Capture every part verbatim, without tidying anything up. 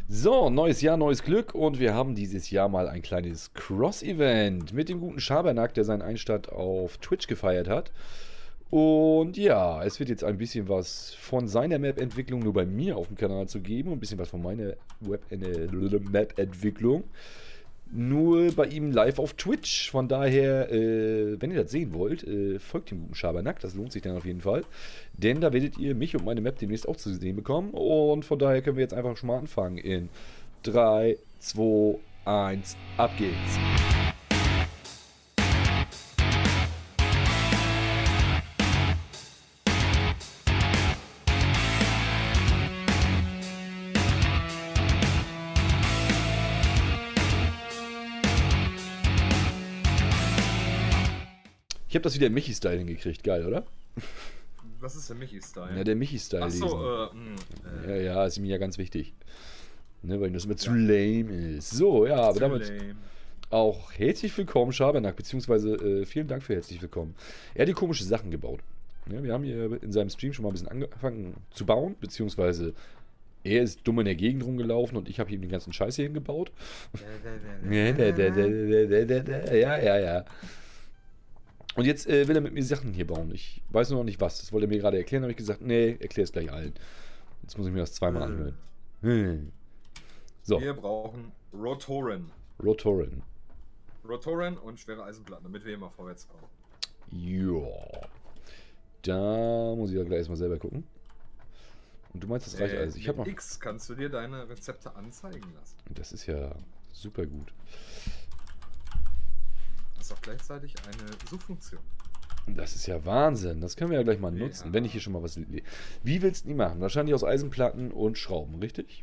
So, neues Jahr, neues Glück und wir haben dieses Jahr mal ein kleines Cross-Event mit dem guten Schabernack, der seinen Einstand auf Twitch gefeiert hat. Und ja, es wird jetzt ein bisschen was von seiner Map-Entwicklung nur bei mir auf dem Kanal zu geben und ein bisschen was von meiner Web-Map-Entwicklung nur bei ihm live auf Twitch. Von daher, äh, wenn ihr das sehen wollt, äh, folgt dem guten Schabernack, das lohnt sich dann auf jeden Fall. Denn da werdet ihr mich und meine Map demnächst auch zu sehen bekommen. Und von daher können wir jetzt einfach schon mal anfangen in drei, zwei, eins, ab geht's. Ich habe das wieder Michi-Style hingekriegt, geil, oder? Was ist der Michi-Style? Ja, der Michi-Style. Achso, äh, mh, Ja, äh. ja, ist mir ja ganz wichtig. Ne, weil das immer zu lame ist. So, ja, aber Zu damit lame. auch herzlich willkommen, Schabernack, beziehungsweise äh, vielen Dank für herzlich willkommen. Er hat die komische Sachen gebaut. Ja, wir haben hier in seinem Stream schon mal ein bisschen angefangen zu bauen, beziehungsweise er ist dumm in der Gegend rumgelaufen und ich habe ihm den ganzen Scheiß hier hingebaut. Ja, ja, ja. Und jetzt äh, will er mit mir Sachen hier bauen. Ich weiß nur noch nicht was. Das wollte er mir gerade erklären. Da habe ich gesagt, nee, erklär es gleich allen. Jetzt muss ich mir das zweimal anhören. Hm. So. Wir brauchen Rotoren. Rotoren. Rotoren und schwere Eisenplatten, damit wir immer vorwärts kommen. Ja. Da muss ich ja gleich erstmal selber gucken. Und du meinst, das reicht Äh, alles. Ich habe mit noch. X kannst du dir deine Rezepte anzeigen lassen. Das ist ja super gut. Das ist auch gleichzeitig eine Suchfunktion. Das ist ja Wahnsinn. Das können wir ja gleich mal nutzen, Ja. wenn ich hier schon mal was. Wie willst du die machen? Wahrscheinlich aus Eisenplatten und Schrauben, richtig?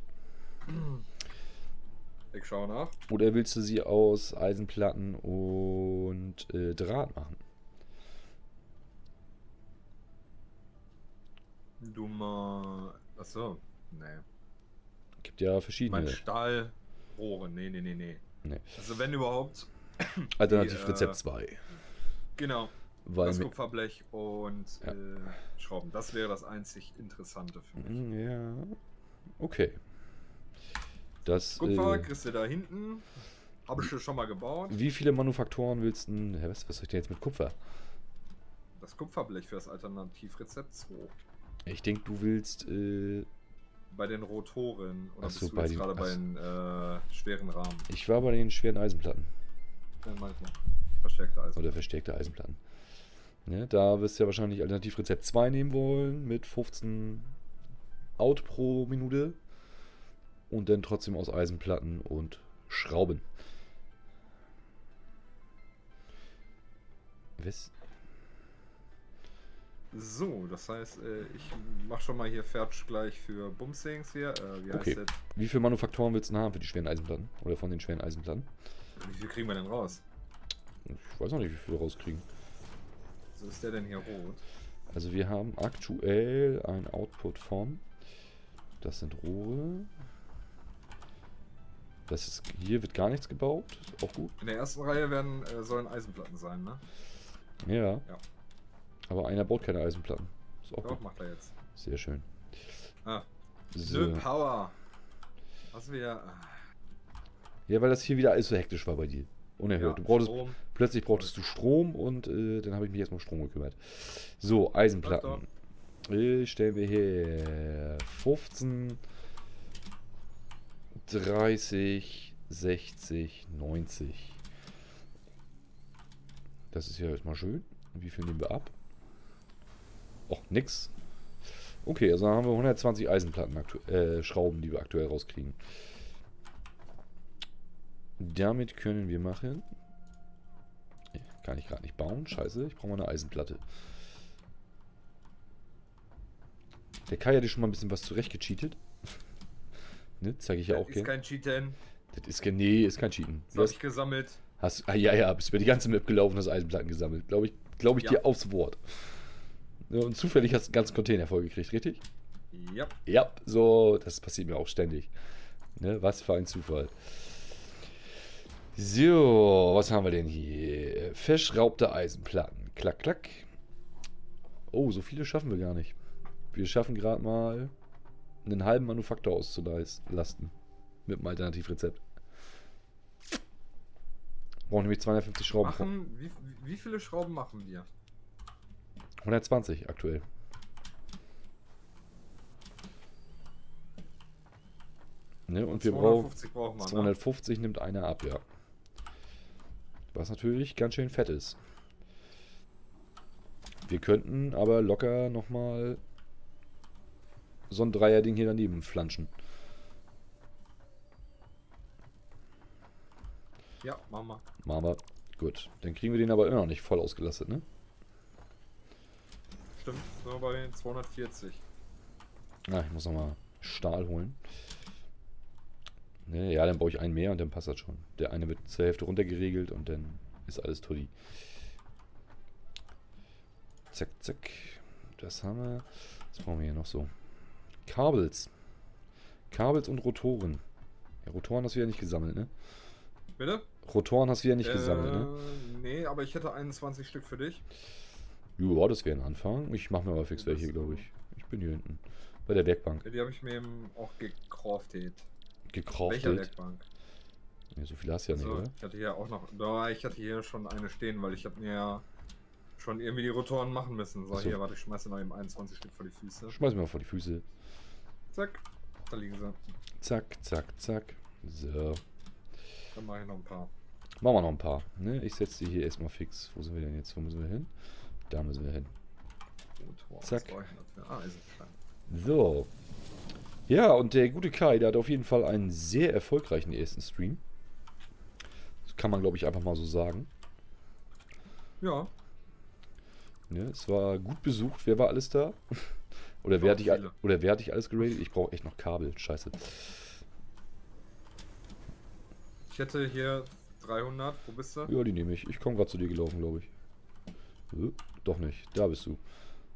Ich schaue nach. Oder willst du sie aus Eisenplatten und äh, Draht machen? Du mal. Achso, nee. Gibt ja verschiedene. Mein Stahlrohre. Nee, nee, nee, nee. Nee. Also wenn überhaupt. Alternativ die, Rezept äh, zwei. Genau. Weil Das mit, Kupferblech und Ja. äh, Schrauben. Das wäre das einzig Interessante für mich. ja. Okay. Das. Kupfer Äh, kriegst du da hinten. Habe ich schon mal gebaut. wie viele Manufaktoren willst du denn. Hä, was, was soll ich denn jetzt mit Kupfer? Das Kupferblech für das Alternativrezept zwei. Ich denke, du willst. Äh, Bei den Rotoren. Oder Ach so, bist du bei jetzt den- gerade bei ach so. den äh, schweren Rahmen? ich war bei den schweren Eisenplatten. Ja, manchmal. Verstärkte Eisen. Oder verstärkte Eisenplatten. Ne, da wirst du ja wahrscheinlich Alternativrezept zwei nehmen wollen mit fünfzehn Out pro Minute und dann trotzdem aus Eisenplatten und Schrauben. Was? So, das heißt, äh, ich mach schon mal hier fertig gleich für Bumsings hier. Äh, wie Okay. heißt das? Wie viele Manufaktoren willst du denn haben für die schweren Eisenplatten? Oder von den schweren Eisenplatten? Wie viel kriegen wir denn raus? Ich weiß noch nicht, wie viel wir rauskriegen. So ist der denn hier rot? Also wir haben aktuell ein Output von. Das sind Rohre. Das ist, hier wird gar nichts gebaut. Ist auch gut. In der ersten Reihe werden äh, sollen Eisenplatten sein, ne? Ja. Ja. Aber einer baut keine Eisenplatten. Ist auch Doch, gut. macht er jetzt. Sehr schön. Ah, So. Nö, Power. Was wir. Ah, Ja, weil das hier wieder alles so hektisch war bei dir. Unerhört. ja, du brauchtest, Strom. plötzlich brauchtest du Strom und äh, dann habe ich mich erstmal um Strom gekümmert. So, Eisenplatten. Äh, stellen wir hier fünfzehn, dreißig, sechzig, neunzig. Das ist ja erstmal schön. Und wie viel nehmen wir ab? Och, nix. Okay, also dann haben wir hundertzwanzig Eisenplatten, aktu- äh, Schrauben, die wir aktuell rauskriegen. Damit können wir machen. Nee, kann ich gerade nicht bauen. Scheiße, ich brauche mal eine Eisenplatte. Der Kai hat dir schon mal ein bisschen was zurechtgecheatet. Ne, zeige ich ja auch Ist gerne. kein Cheaten. Das ist kein, nee, ist kein Cheaten. Das Du habe hast, ich gesammelt. hast, ah, ja, ja, bist über die ganze Map gelaufen, hast Eisenplatten gesammelt. Glaube ich, glaube ich Ja. dir aufs Wort. Ja, und zufällig hast du einen ganzen Container vollgekriegt, richtig? Ja. Ja, so, das passiert mir auch ständig. Ne, was für ein Zufall. So, was haben wir denn hier? Verschraubte Eisenplatten. Klack, klack. Oh, so viele schaffen wir gar nicht. Wir schaffen gerade mal einen halben Manufaktor auszulasten. Mit dem Alternativrezept. Brauchen nämlich zweihundertfünfzig Schrauben. Machen, wie, wie viele Schrauben machen wir? hundertzwanzig aktuell. Ne, und wir brauchen zweihundertfünfzig brauchen wir, ne? zweihundertfünfzig nimmt einer ab, ja. Was natürlich ganz schön fett ist. Wir könnten aber locker nochmal so ein Dreier-Ding hier daneben flanschen. Ja, machen wir. Machen wir. Gut. Dann kriegen wir den aber immer noch nicht voll ausgelastet, ne? Stimmt, sind wir bei zweihundertvierzig. Ah, ich muss nochmal Stahl holen. Ne, ja, dann baue ich einen mehr und dann passt das schon. Der eine wird zur Hälfte runtergeregelt und dann ist alles tutti. Zack, zack. Das haben wir. Was brauchen wir hier noch so? Kabels. Kabels und Rotoren. Ja, Rotoren hast du ja nicht gesammelt, ne? Bitte? Rotoren hast du ja nicht äh, gesammelt, ne? Nee, aber ich hätte einundzwanzig Stück für dich. Ja, das wäre ein Anfang. Ich mache mir aber fix welche, glaube ich. Ich bin hier hinten. Bei der Werkbank. Ja, die habe ich mir eben auch gekraftet. Welcher Gekraftet. Werkbank? Ja, so viel hast du ja nicht, So, oder? ich hatte hier auch noch. Da, ich hatte hier schon eine stehen, weil ich habe mir ja schon irgendwie die Rotoren machen müssen. So, Ach so. hier, warte, ich schmeiße noch eben einundzwanzig Stück vor die Füße. Schmeiß mir mal vor die Füße. Zack, da liegen sie. Zack, zack, zack. So. Dann mache ich noch ein paar. Machen wir noch ein paar. Ne? Ich setze die hier erstmal fix. Wo sind wir denn jetzt? Wo müssen wir hin? Da müssen wir hin. Rotoren, Zack. was brauche ich dafür? Ah, Eisenstein. So. Ja, und der gute Kai, der hat auf jeden Fall einen sehr erfolgreichen ersten Stream. Das kann man, glaube ich, einfach mal so sagen. Ja, Ne? Es war gut besucht. Wer war alles da? Oder wer, Auch hat dich, a- viele. oder wer hat dich alles geradet? Ich brauche echt noch Kabel. Scheiße. ich hätte hier dreihundert. Wo bist du? Ja, die nehme ich. Ich komme gerade zu dir gelaufen, glaube ich. Äh, Doch nicht. Da bist du.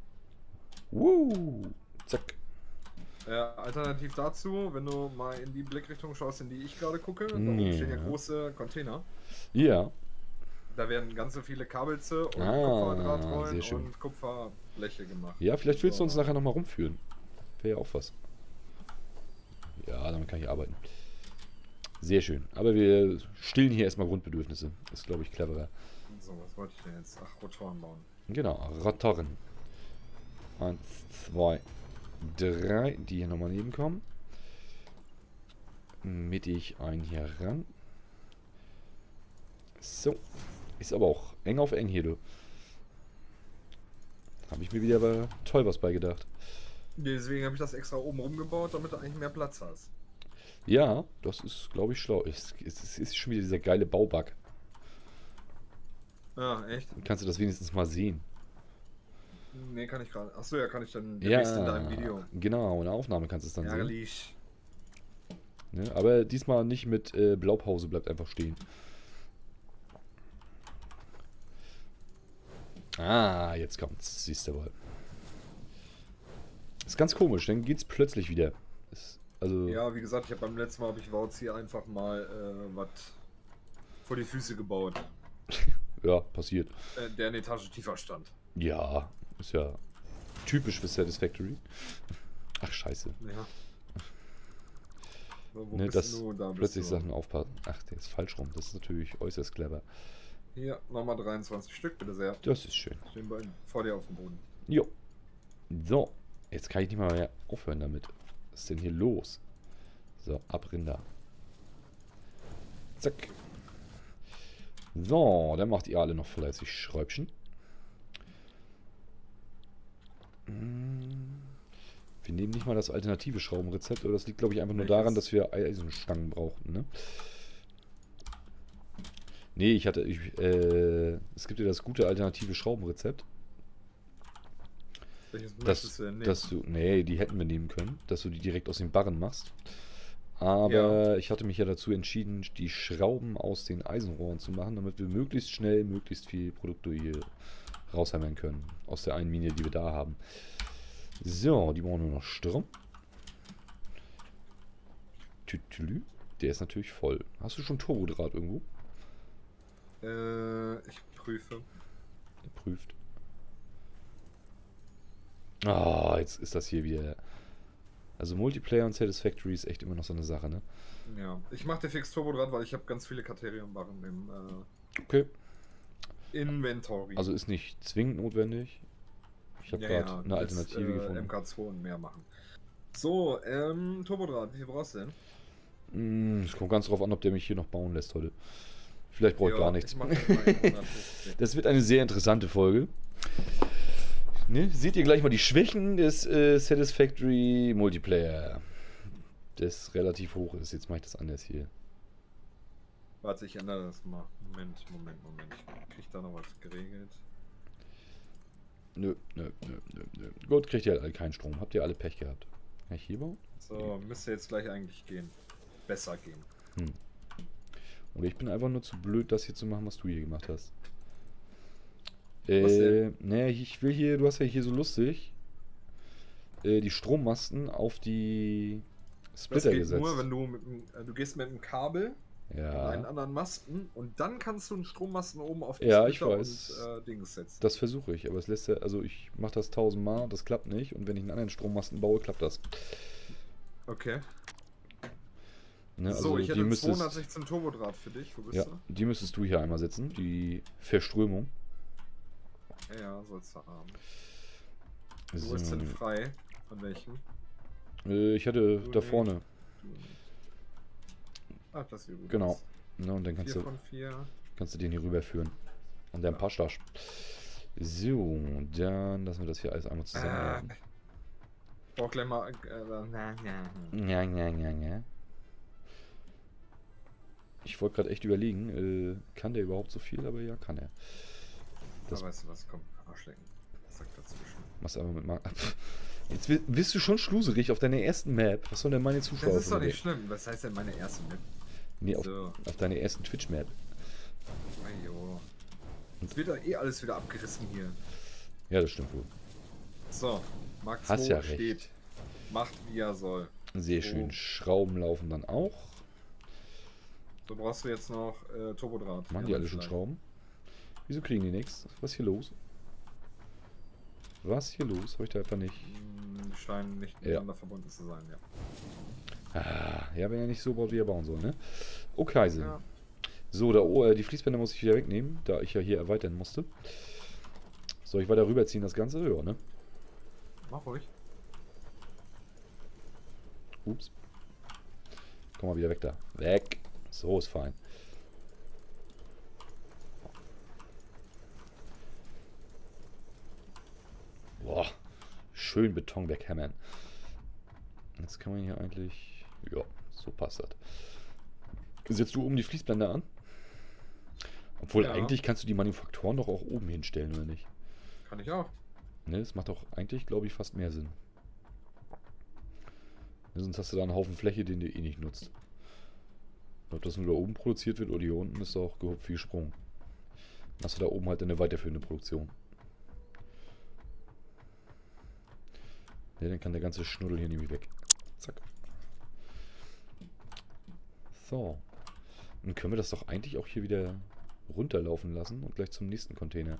Woo. Zack. Äh, alternativ dazu, wenn du mal in die Blickrichtung schaust, in die ich gerade gucke, da oben Ja. stehen ja große Container. Ja. Da werden ganz so viele Kabelze und Ah, Kupferdrahtrollen sehr schön. und Kupferbleche gemacht. Ja, vielleicht willst du uns So. nachher nochmal rumführen. Wäre ja auch was. Ja, damit kann ich arbeiten. Sehr schön. Aber wir stillen hier erstmal Grundbedürfnisse. Ist, glaube ich, cleverer. So, was wollte ich denn jetzt? Ach, Rotoren bauen. Genau, Rotoren. Eins, zwei, drei, die hier nochmal nebenkommen. Mittig ein hier ran. So. Ist aber auch eng auf eng hier, du. Habe ich mir wieder aber toll was beigedacht. Deswegen habe ich das extra oben rumgebaut, damit du eigentlich mehr Platz hast. Ja, das ist, glaube ich, schlau. Es, es, es ist schon wieder dieser geile Baubug. Ja, echt? Dann kannst du das wenigstens mal sehen. Nee, kann ich gerade. Achso, ja, kann ich dann Ja, demnächst in deinem Video. genau, in der Aufnahme kannst du es dann sehen. Ärgerlich. Ne? Aber diesmal nicht mit äh, Blaupause, bleibt einfach stehen. Ah, jetzt kommt's, siehst du wohl. Ist ganz komisch, dann geht's plötzlich wieder. Ist, also, Ja, wie gesagt, ich habe beim letzten Mal habe ich Wautz hier einfach mal äh, was vor die Füße gebaut, ja, passiert. äh, der eine Etage tiefer stand. Ja, ist ja typisch für Satisfactory. Ach, scheiße. Ja. So, wo Ne, bist dass du? Da bist plötzlich du. Sachen aufpassen. Ach, der ist falsch rum. Das ist natürlich äußerst clever. Hier, nochmal dreiundzwanzig Stück, bitte sehr. Das ist schön. Stehen bei, vor dir auf dem Boden. Jo. So. Jetzt kann ich nicht mal mehr aufhören damit. Was ist denn hier los? So, Abrinder. Zack. So, dann macht ihr alle noch fleißig Schräubchen. Mm, Wir nehmen nicht mal das alternative Schraubenrezept, aber das liegt, glaube ich, einfach nur Welches? daran, dass wir Eisenstangen brauchten, ne? Nee, ich hatte, ich, äh, es gibt ja das gute alternative Schraubenrezept, Welches dass, möchtest du denn nehmen? dass du, nee, die hätten wir nehmen können, dass du die direkt aus den Barren machst. Aber Ja. ich hatte mich ja dazu entschieden, die Schrauben aus den Eisenrohren zu machen, damit wir möglichst schnell, möglichst viel Produkte hier raushämmern können. Aus der einen Mine, die wir da haben. So, die brauchen nur noch Strom. Tütülü. Der ist natürlich voll. Hast du schon Turbodraht irgendwo? Äh, ich prüfe. Geprüft. Ah, jetzt ist das hier wieder. Also Multiplayer und Satisfactory ist echt immer noch so eine Sache, ne? Ja, ich mache den fix Turbo dran, weil ich habe ganz viele Katerium-Barren im äh, Okay. Inventory. Also ist nicht zwingend notwendig. Ich habe ja, gerade ja, eine du Alternative willst, äh, gefunden. M K zwei und mehr machen. So, ähm, Turbodraht, wie viel brauchst du denn? Mm, Es kommt ganz drauf an, ob der mich hier noch bauen lässt heute. Vielleicht brauche ich Ja, gar nichts. ich mach jetzt mal hundertfünfzig. Das wird eine sehr interessante Folge. Ne? Seht ihr gleich mal die Schwächen des äh, Satisfactory Multiplayer. Das relativ hoch ist. Jetzt mache ich das anders hier. Warte, ich ändere das mal. Moment, Moment, Moment. Ich krieg da noch was geregelt. Nö, nö, nö, nö, nö. Gut, kriegt ihr halt alle keinen Strom. Habt ihr alle Pech gehabt. Kann ich hier bauen? So, müsste jetzt gleich eigentlich gehen. Besser gehen. Hm. Oder ich bin einfach nur zu blöd, das hier zu machen, was du hier gemacht hast. Was Äh, naja, ich will hier, du hast ja hier so lustig, äh, die Strommasten auf die Das Splitter geht gesetzt. nur, wenn du mit dem, äh, du gehst mit dem Kabel in einen Ja, anderen Masten und dann kannst du einen Strommasten oben auf die Ja, ich Splitter weiß. und äh, Dings setzen. das versuche ich, aber es lässt ja, also ich mache das tausendmal, das klappt nicht und wenn ich einen anderen Strommasten baue, klappt das. Okay. Ne, so, also ich die hätte müsstest, zweihundertsechzehn Turbodraht für dich. Wo bist ja, du? die müsstest du hier einmal setzen, die Verströmung. Ja, ja, sollst du haben. Wo So. ist denn frei? Von welchem? Äh, ich hatte Du da nicht. vorne, Du nicht. Ah, das hier rüber. genau. Ne, und dann kannst vier du, von vier. kannst du den hier rüberführen. Und dann Ja. passt das. So, dann lassen wir das hier alles einmal Ah, zusammenlaufen. brauch gleich mal. Äh, na, na. Ja, ja, ja, ja. Ich wollte gerade echt überlegen, äh, kann der überhaupt so viel? Aber ja, kann er. Das Ah, weißt du was? Komm, Arschlecken. Zack, dazwischen. machst du aber mit Mar Jetzt wi- bist du schon schluserig auf deiner ersten Map. Was sollen denn meine Zuschauer Das ist doch von dir nicht schlimm. Was heißt denn meine erste Map? Nee, auf, So. auf deiner ersten Twitch-Map. Ajo. Jetzt wird doch eh alles wieder abgerissen hier. Ja, das stimmt wohl. So, Max Hast ja recht. steht. Macht wie er soll. Sehr So. schön. Schrauben laufen dann auch. So brauchst du jetzt noch äh, Turbodraht. Machen Ja, die alle mein schon Schleim. Schrauben? Wieso kriegen die nichts? Was ist hier los? Was ist hier los? Habe ich da einfach nicht. Hm, Die scheinen nicht Ja. miteinander verbunden zu sein, ja. Ah, ja, wenn er nicht so baut, wie er bauen soll, ne? Okay, so. Ja. So, da, oh, äh, die Fließbänder muss ich wieder wegnehmen, da ich ja hier erweitern musste. Soll ich weiter rüberziehen, das Ganze? Ja, ne? Mach ruhig. Ups. Komm mal wieder weg da. Weg. So ist fein. Boah. Schön Beton weghämmern. Jetzt kann man hier eigentlich... Ja, so passt das. Setzt du oben die Fließbänder an? Obwohl, Ja. eigentlich kannst du die Manufaktoren doch auch oben hinstellen, oder nicht? Kann ich auch. Ne, das macht doch eigentlich, glaube ich, fast mehr Sinn. Ne, sonst hast du da einen Haufen Fläche, den du eh nicht nutzt. Ob das nur da oben produziert wird oder hier unten, ist auch gehupft wie gesprungen. Dann hast du da oben halt eine weiterführende Produktion. Ne, dann kann der ganze Schnuddel hier nämlich weg. Zack. So. Dann können wir das doch eigentlich auch hier wieder runterlaufen lassen und gleich zum nächsten Container.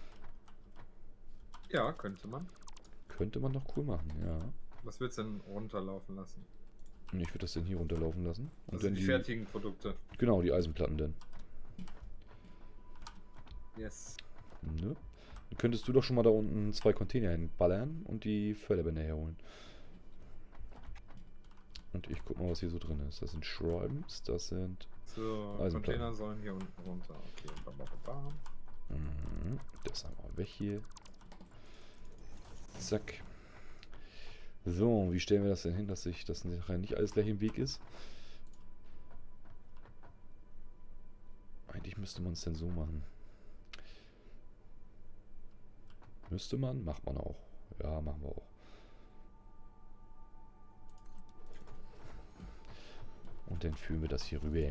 Ja, könnte man. Könnte man doch cool machen, ja. Was willst du denn runterlaufen lassen? Und ich würde das dann hier runterlaufen lassen. Und Also dann die, die, fertigen Produkte. genau, die Eisenplatten dann. Yes. Ne? Dann könntest du doch schon mal da unten zwei Container hinballern und die Förderbänder herholen. Und ich guck mal, was hier so drin ist. Das sind Schreibens, das sind... So, Eisenplatten. Container sollen hier unten runter. Okay, bam, bam, bam. Mhm, das haben wir weg hier. Zack. So, wie stellen wir das denn hin, dass sich das nachher nicht alles gleich im Weg ist? Eigentlich müsste man es denn so machen. Müsste man? Macht man auch. Ja, machen wir auch. Und dann führen wir das hier rüber.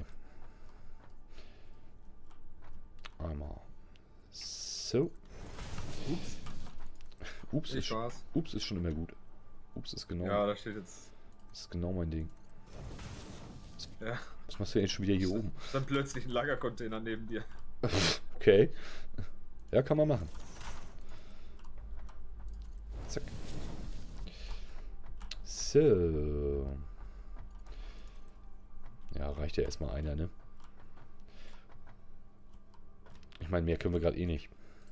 Einmal. So. Ups. Ups Ich ist, war's. Ups ist schon immer gut. Ups ist genau, Ja, da steht jetzt. das ist genau mein Ding. Ja, Was machst du denn schon wieder hier oben? dann plötzlich ein Lagercontainer neben dir. Okay. Ja, kann man machen. Zack. So. Ja, reicht ja erstmal einer, ne? Ich meine, mehr können wir gerade eh nicht.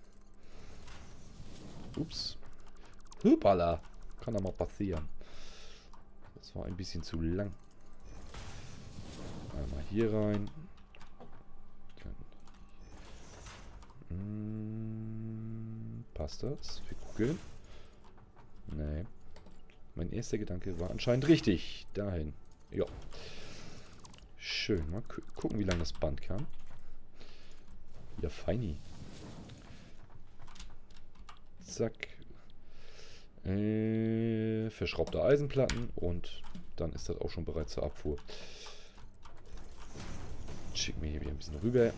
Ups. Hüppala. Kann doch mal passieren. Das war ein bisschen zu lang. Einmal hier rein. Hm, passt das? Wir gucken. Nee. Mein erster Gedanke war anscheinend richtig. Dahin. Ja. Schön. Mal gu gucken, wie lange das Band kann. Ja, feini. Zack. Äh, verschraubte Eisenplatten und dann ist das auch schon bereit zur Abfuhr. Schicken wir hier wieder ein bisschen rüber.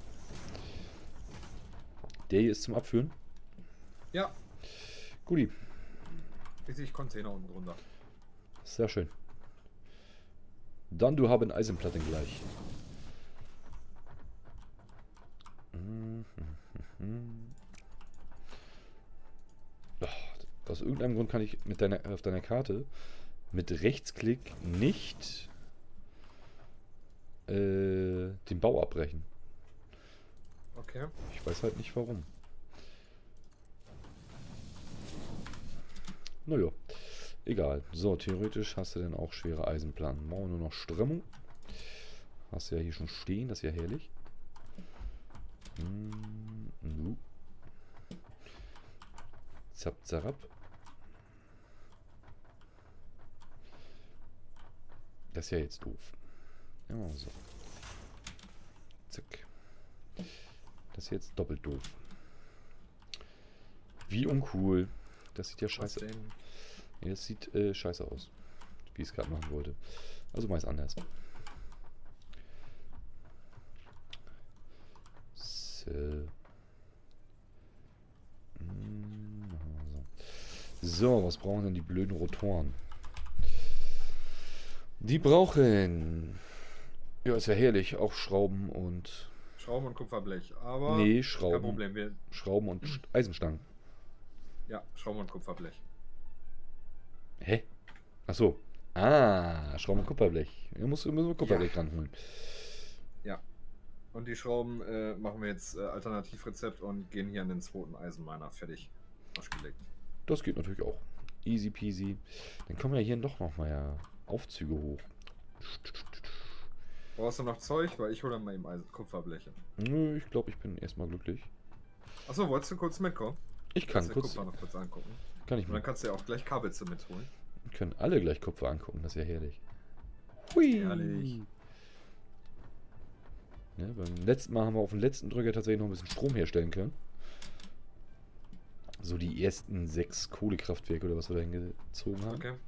Der hier ist zum Abführen? Ja. Guti. Ich sehe Container unten drunter. Sehr schön. Dann du haben Eisenplatten gleich. Aus irgendeinem Grund kann ich mit deiner, auf deiner Karte mit Rechtsklick nicht äh, den Bau abbrechen. Okay. Ich weiß halt nicht warum. Naja, egal. So, theoretisch hast du dann auch schwere Eisenplatten. Machen wir nur noch Strömung. Hast du ja hier schon stehen, das ist ja herrlich. Hm, nu. Zap, zarab. Das ist ja jetzt doof. Ja, so. Zack. Das ist jetzt doppelt doof. Wie uncool. Das sieht ja scheiße aus. Ja, das sieht äh, scheiße aus. Wie ich es gerade machen wollte. Also meist anders. So. So, was brauchen denn die blöden Rotoren? Die brauchen... Ja, ist ja herrlich. Auch Schrauben und... Schrauben und Kupferblech. Aber nee, Schrauben. kein Problem. Wir Schrauben und St- Eisenstangen. ja, Schrauben und Kupferblech. Hä? Achso. Ah, Schrauben und Kupferblech. Wir müssen, müssen wir Kupferblech Ja. ranholen. Ja. Und die Schrauben äh, machen wir jetzt äh, Alternativrezept und gehen hier an den zweiten Eisenminer. Fertig. Ausgelegt. Das geht natürlich auch. Easy peasy. Dann kommen ja hier doch noch mal ja Aufzüge hoch. Brauchst du noch Zeug? Weil ich hole dann mal eben Eisen Kupferbleche. Nö, ich glaube, ich bin erstmal glücklich. Achso, wolltest du kurz mitkommen? Ich kann Kannst du kurz... Kupfer noch kurz angucken. Kann ich Und dann mal. kannst du ja auch gleich Kabelze mitholen. Wir können alle gleich Kupfer angucken. Das ist ja herrlich. Hui. Herrlich. Ja, beim letzten Mal haben wir auf dem letzten Drücker tatsächlich noch ein bisschen Strom herstellen können. So die ersten sechs Kohlekraftwerke oder was wir da hingezogen haben. Okay.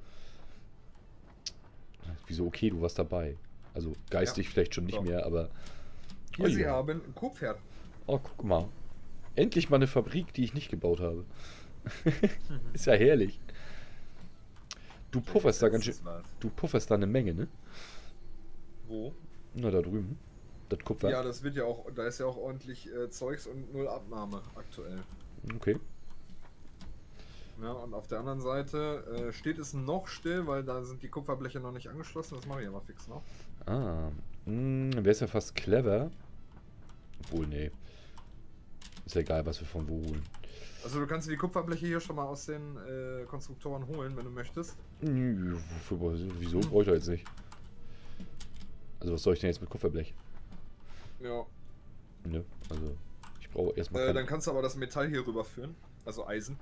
Wieso okay, du warst dabei. Also geistig Ja, vielleicht schon nicht doch. mehr, aber... Hier, Oh Sie ja. haben ein Kuhpferd. Oh, guck mal. Endlich mal eine Fabrik, die ich nicht gebaut habe. Ist ja herrlich. Du pufferst da ganz schön... Du pufferst da eine Menge, ne? Wo? Na, da drüben. Das Kupfer. Ja, das wird ja auch, da ist ja auch ordentlich äh, Zeugs und null Abnahme aktuell. Okay. Ja, und auf der anderen Seite äh, steht es noch still, weil da sind die Kupferbleche noch nicht angeschlossen. Das mache ich aber fix noch. Ah. Wäre es ja fast clever. Obwohl, nee. Ist ja egal, was wir von wo holen. Also du kannst die Kupferbleche hier schon mal aus den äh, Konstruktoren holen, wenn du möchtest. Nö, wofür, wieso? Brauche ich doch jetzt nicht. Also was soll ich denn jetzt mit Kupferblech? Ja. Ne, also ich brauche erstmal... Äh, dann kannst du aber das Metall hier rüberführen. Also Eisen.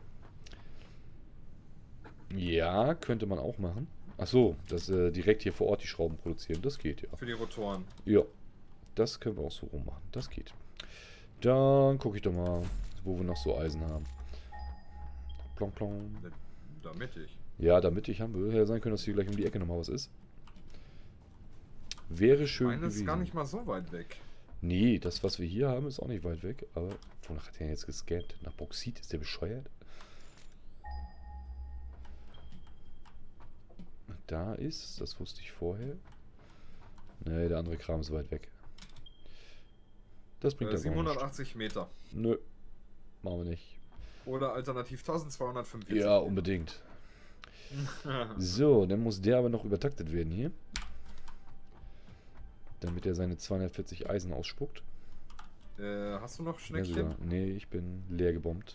Ja, könnte man auch machen. Ach so, dass äh, direkt hier vor Ort die Schrauben produzieren. Das geht, ja. Für die Rotoren. Ja, das können wir auch so rummachen. Das geht. Dann gucke ich doch mal, wo wir noch so Eisen haben. Plong, plong. Da mittig. Ja, damit ich haben will. Ja sein können, dass hier gleich um die Ecke nochmal was ist. Wäre schön Meine ist gewesen. gar nicht mal so weit weg. Nee, das, was wir hier haben, ist auch nicht weit weg. Aber wonach hat der jetzt gescannt? Nach Bauxit? Ist der bescheuert? Da ist, das wusste ich vorher. Nee, der andere Kram ist weit weg. Das bringt Äh, dann auch siebenhundertachtzig Meter. nichts. Nö, machen wir nicht. Oder alternativ eintausendzweihundertfünfundvierzig. Ja, unbedingt. So, dann muss der aber noch übertaktet werden hier. Damit er seine zweihundertvierzig Eisen ausspuckt. Äh, hast du noch Ja, Schneckchen? sogar. Nee, ich bin leer gebombt.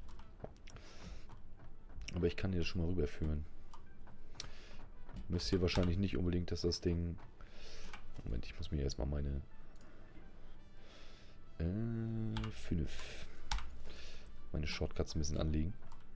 Aber ich kann dir das schon mal rüberführen. Müsst ihr wahrscheinlich nicht unbedingt, dass das Ding... Moment, ich muss mir erstmal meine... Äh, fünf. Meine Shortcuts ein bisschen anlegen.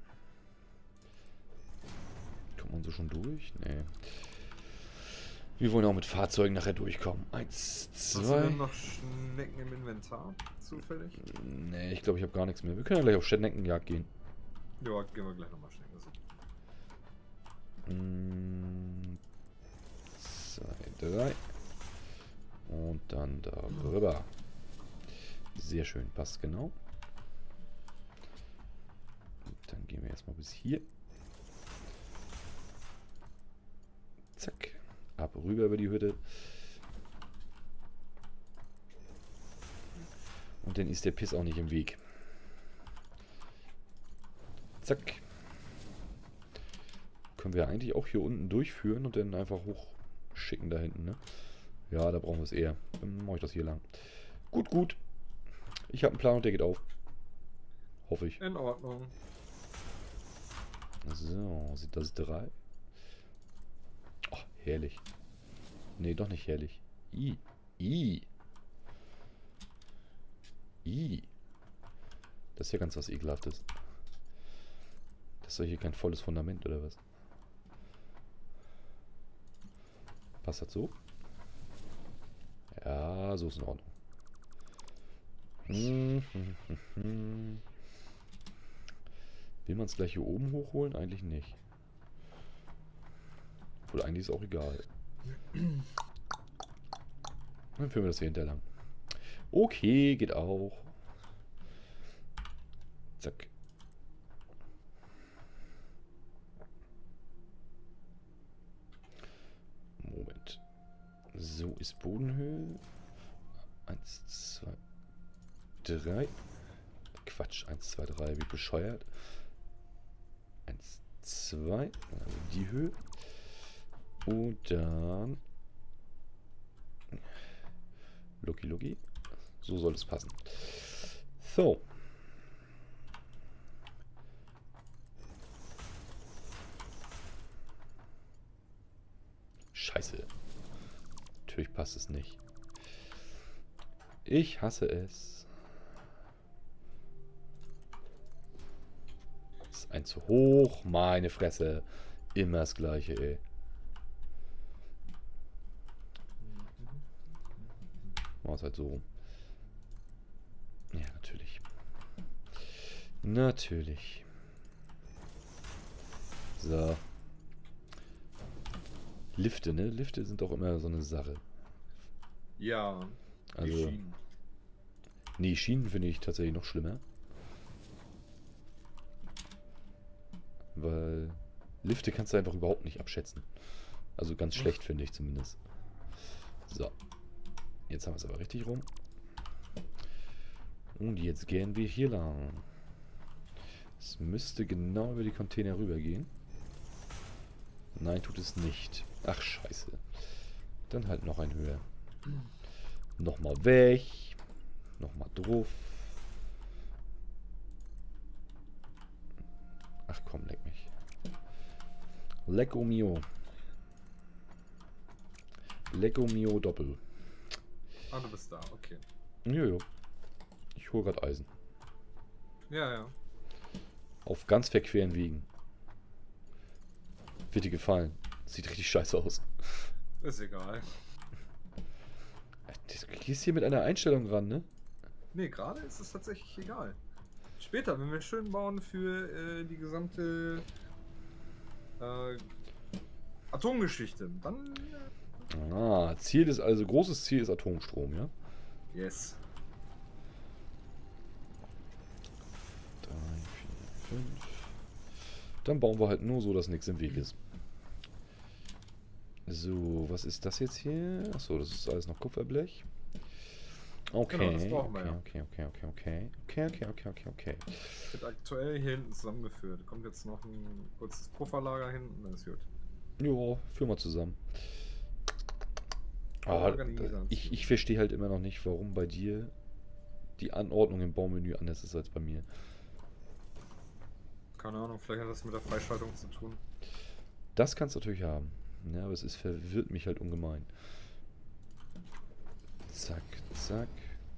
Kommt man so schon durch? Nee. Wir wollen auch mit Fahrzeugen nachher durchkommen. Eins, zwei... Hast du denn noch Schnecken im Inventar, zufällig? Nee, ich glaube, ich habe gar nichts mehr. Wir können ja gleich auf Schneckenjagd gehen. Ja, gehen wir gleich nochmal Schnecken. Mm, zwei, drei. Und dann darüber. Sehr schön, passt genau. Und dann gehen wir erstmal bis hier. Zack. Ab rüber über die Hütte. Und dann ist der Piss auch nicht im Weg. Zack. Können wir eigentlich auch hier unten durchführen und dann einfach hochschicken da hinten, ne? Ja, da brauchen wir es eher. Dann mache ich das hier lang. Gut, gut. Ich habe einen Plan und der geht auf. Hoffe ich. In Ordnung. So, sind das drei? Oh, herrlich. Nee, doch nicht herrlich. I. I. I. Das ist ja ganz was Ekelhaftes. Das ist doch hier kein volles Fundament, oder was? Passt das so? Ja, so ist in Ordnung. Hm, hm, hm, hm. Will man es gleich hier oben hochholen? Eigentlich nicht. Obwohl, eigentlich ist auch egal. Dann führen wir das hier hinter lang. Okay, geht auch. Zack. Moment. So ist Bodenhöhe. Eins, zwei, drei. Quatsch, eins, zwei, drei, wie bescheuert. Eins, zwei, also die Höhe. Und dann... Lucky, Lucky. So soll es passen. So. Scheiße. Natürlich passt es nicht. Ich hasse es. Das ist ein zu hoch. Meine Fresse. Immer das Gleiche, ey. War es halt so rum. Ja, natürlich. Natürlich. So. Lifte, ne? Lifte sind auch immer so eine Sache. Ja. die Also, Schienen. nee, Schienen finde ich tatsächlich noch schlimmer. Weil Lifte kannst du einfach überhaupt nicht abschätzen. Also ganz schlecht, finde ich zumindest. So. Jetzt haben wir es aber richtig rum. Und jetzt gehen wir hier lang. Es müsste genau über die Container rüber gehen. Nein, tut es nicht. Ach, scheiße. Dann halt noch ein höher. Nochmal weg. Nochmal drauf. Ach komm, leck mich. Lecco mio. Lecco mio Doppel. Ah, du bist da, okay. Jojo. Ich hole gerade Eisen. Ja, ja. Auf ganz verqueren Wegen. Wird dir gefallen. Sieht richtig scheiße aus. Ist egal. Du gehst hier mit einer Einstellung ran, ne? Nee, gerade ist es tatsächlich egal. Später, wenn wir schön bauen für äh, die gesamte äh, Atomgeschichte, dann... Äh, Ah, Ziel ist also, großes Ziel ist Atomstrom, ja? yes. drei, vier, fünf. Dann bauen wir halt nur so, dass nichts im Weg ist. So, was ist das jetzt hier? Achso, das ist alles noch Kupferblech. Okay, Genau, das brauchen wir okay, ja. okay, okay, okay, okay, okay, okay, okay, okay. Wird aktuell hier hinten zusammengeführt. Kommt jetzt noch ein kurzes Pufferlager hinten, dann ist gut. Jo, führ mal zusammen. Ah, Organisieren. ich ich verstehe halt immer noch nicht, warum bei dir die Anordnung im Baumenü anders ist als bei mir. Keine Ahnung, vielleicht hat das mit der Freischaltung zu tun. Das kannst du natürlich haben. Ja, aber es ist, verwirrt mich halt ungemein. Zack, zack.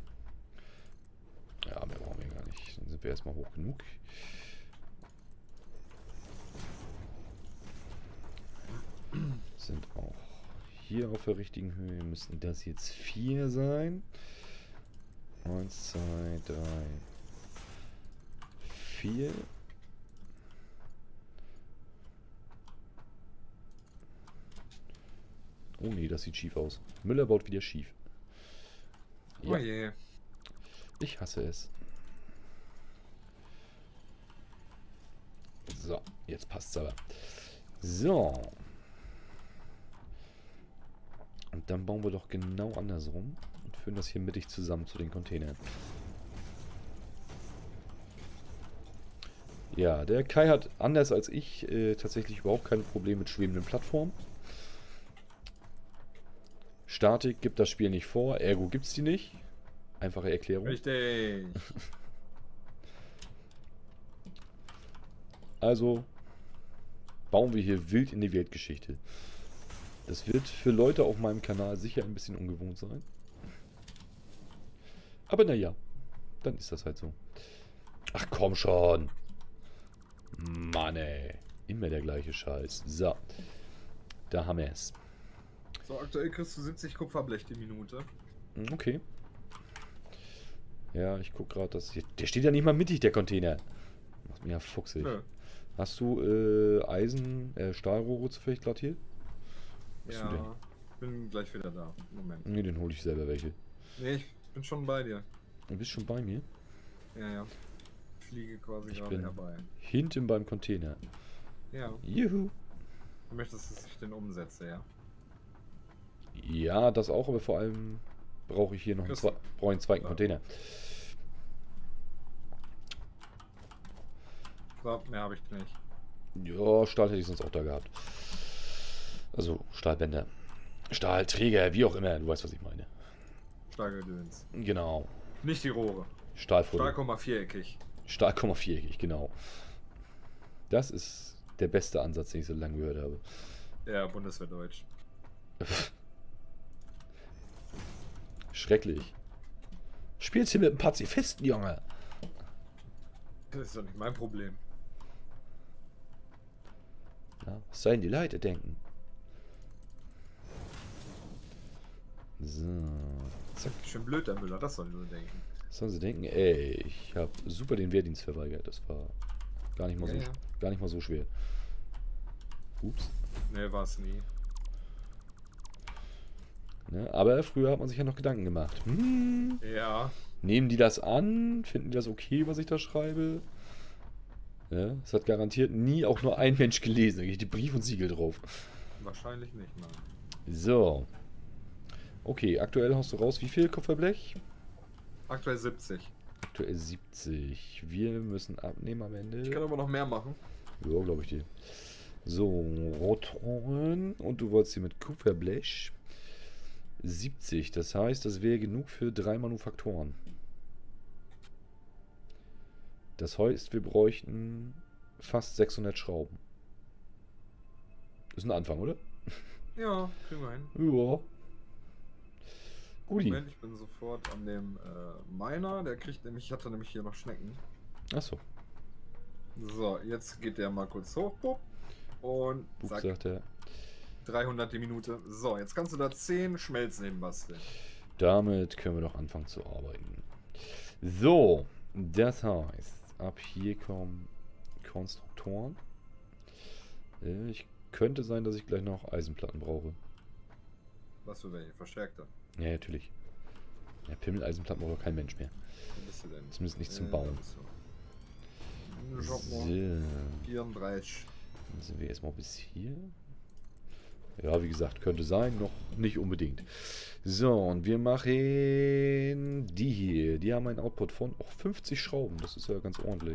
Ja, mehr brauchen wir gar nicht. Dann sind wir erstmal hoch genug. Sind auch hier auf der richtigen Höhe. Müssten das jetzt vier sein. Eins, zwei, drei, vier. Oh nee, das sieht schief aus. Müller baut wieder schief. Ja. Oh je. Ich hasse es. So, jetzt passt's aber. So. Und dann bauen wir doch genau andersrum und führen das hier mittig zusammen zu den Containern. Ja, der Kai hat anders als ich äh, tatsächlich überhaupt keine Probleme mit schwebenden Plattformen. Statik gibt das Spiel nicht vor, ergo gibt es die nicht. Einfache Erklärung. Richtig. Also bauen wir hier wild in die Weltgeschichte. Das wird für Leute auf meinem Kanal sicher ein bisschen ungewohnt sein. Aber naja, dann ist das halt so. Ach komm schon. Mann ey. Immer der gleiche Scheiß. So. Da haben wir es. So, aktuell kriegst du siebzig Kupferblech die Minute. Okay. Ja, ich guck gerade, dass... Der steht ja nicht mal mittig, der Container. Macht mir ja fuchsig. Nö. Hast du äh, Eisen, äh, Stahlrohre zufällig gerade hier? Was ja, bin gleich wieder da. Moment. Nee, den hole ich selber welche. Nee, ich bin schon bei dir. Du bist schon bei mir? Ja, ja. Ich fliege quasi ich gerade bin herbei. Hinten beim Container. Ja. Juhu. Du möchtest, dass ich den umsetze, ja? Ja, das auch, aber vor allem brauche ich hier noch einen, Zwe brauche einen zweiten ja. Container. So, mehr habe ich nicht. Ja, Stahl hätte ich sonst auch da gehabt. Also Stahlbänder. Stahlträger, wie auch immer, du weißt, was ich meine. Stahlgedöns. Genau. Nicht die Rohre. Stahlfolie. Stahl, viereckig. Stahl, viereckig, genau. Das ist der beste Ansatz, den ich so lange gehört habe. Ja, Bundeswehrdeutsch. Schrecklich. Spielst hier mit einem Pazifisten, Junge? Das ist doch nicht mein Problem. Ja, was sollen die Leute denken? So. Zack. Schön blöd, der Müller, das sollen nur denken. Was sollen sie denken? Ey, ich habe super den Wehrdienst verweigert. Das war gar nicht mal, ja, so, ja. Gar nicht mal so schwer. Ups. Ne, war es nie. Ne, aber früher hat man sich ja noch Gedanken gemacht. Hm, ja. Nehmen die das an? Finden die das okay, was ich da schreibe? Ja, das hat garantiert nie auch nur ein Mensch gelesen. Da geht die Brief und Siegel drauf. Wahrscheinlich nicht, nein. So. Okay, aktuell hast du raus wie viel Kupferblech? Aktuell siebzig. Aktuell siebzig. Wir müssen abnehmen am Ende. Ich kann aber noch mehr machen. Ja, glaube ich dir. So, Rotoren. Und du wolltest hier mit Kupferblech. siebzig. Das heißt, das wäre genug für drei Manufaktoren. Das heißt, wir bräuchten fast sechshundert Schrauben. Ist ein Anfang, oder? Ja, kriegen wir hin. Ja. Guti. Moment, ich bin sofort an dem äh, Miner. Der kriegt nämlich, ich hatte nämlich hier noch Schnecken. Achso. So, jetzt geht der mal kurz hoch. Bup, und Bup, zack. Sagt er. dreihundert die Minute. So, jetzt kannst du da zehn Schmelzen hinbasteln. Damit können wir doch anfangen zu arbeiten. So, das heißt, ab hier kommen Konstruktoren. Ich könnte sein, dass ich gleich noch Eisenplatten brauche. Was für welche? Verstärkte? Ja, natürlich. Ja, Pimmel-Eisenplatten braucht kein Mensch mehr. Wo bist du denn? Zumindest nicht zum äh, Bauen. So. So. vierunddreißig. Dann sind wir erstmal bis hier. Ja, wie gesagt, könnte sein, noch nicht unbedingt. So, und wir machen die hier. Die haben einen Output von oh, fünfzig Schrauben. Das ist ja ganz ordentlich.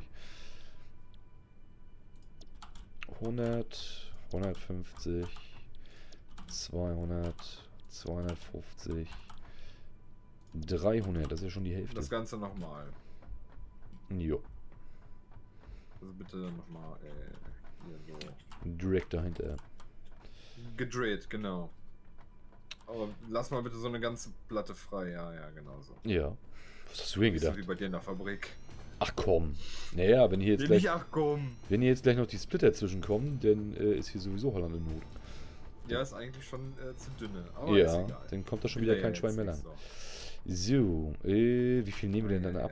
hundert, hundertfünfzig, zweihundert, zweihundertfünfzig, dreihundert. Das ist ja schon die Hälfte. Das Ganze nochmal. Jo. Also bitte nochmal äh, hier so. Direkt dahinter. Gedreht, genau. Aber lass mal bitte so eine ganze Platte frei. Ja, ja, genau so. Ja. Was hast du denn Nicht so gedacht? wie bei dir in der Fabrik. Ach komm. Naja, wenn hier jetzt Nee, gleich, nicht, ach komm. wenn hier jetzt gleich noch die Splitter zwischenkommen, dann äh, ist hier sowieso Holland in Not. Ja, ist eigentlich schon äh, zu dünne. Aber Ja, ist egal. dann kommt da schon Will wieder ja kein jetzt Schwein mehr nicht lang. so. So, äh, wie viel nehmen wir denn dann ab?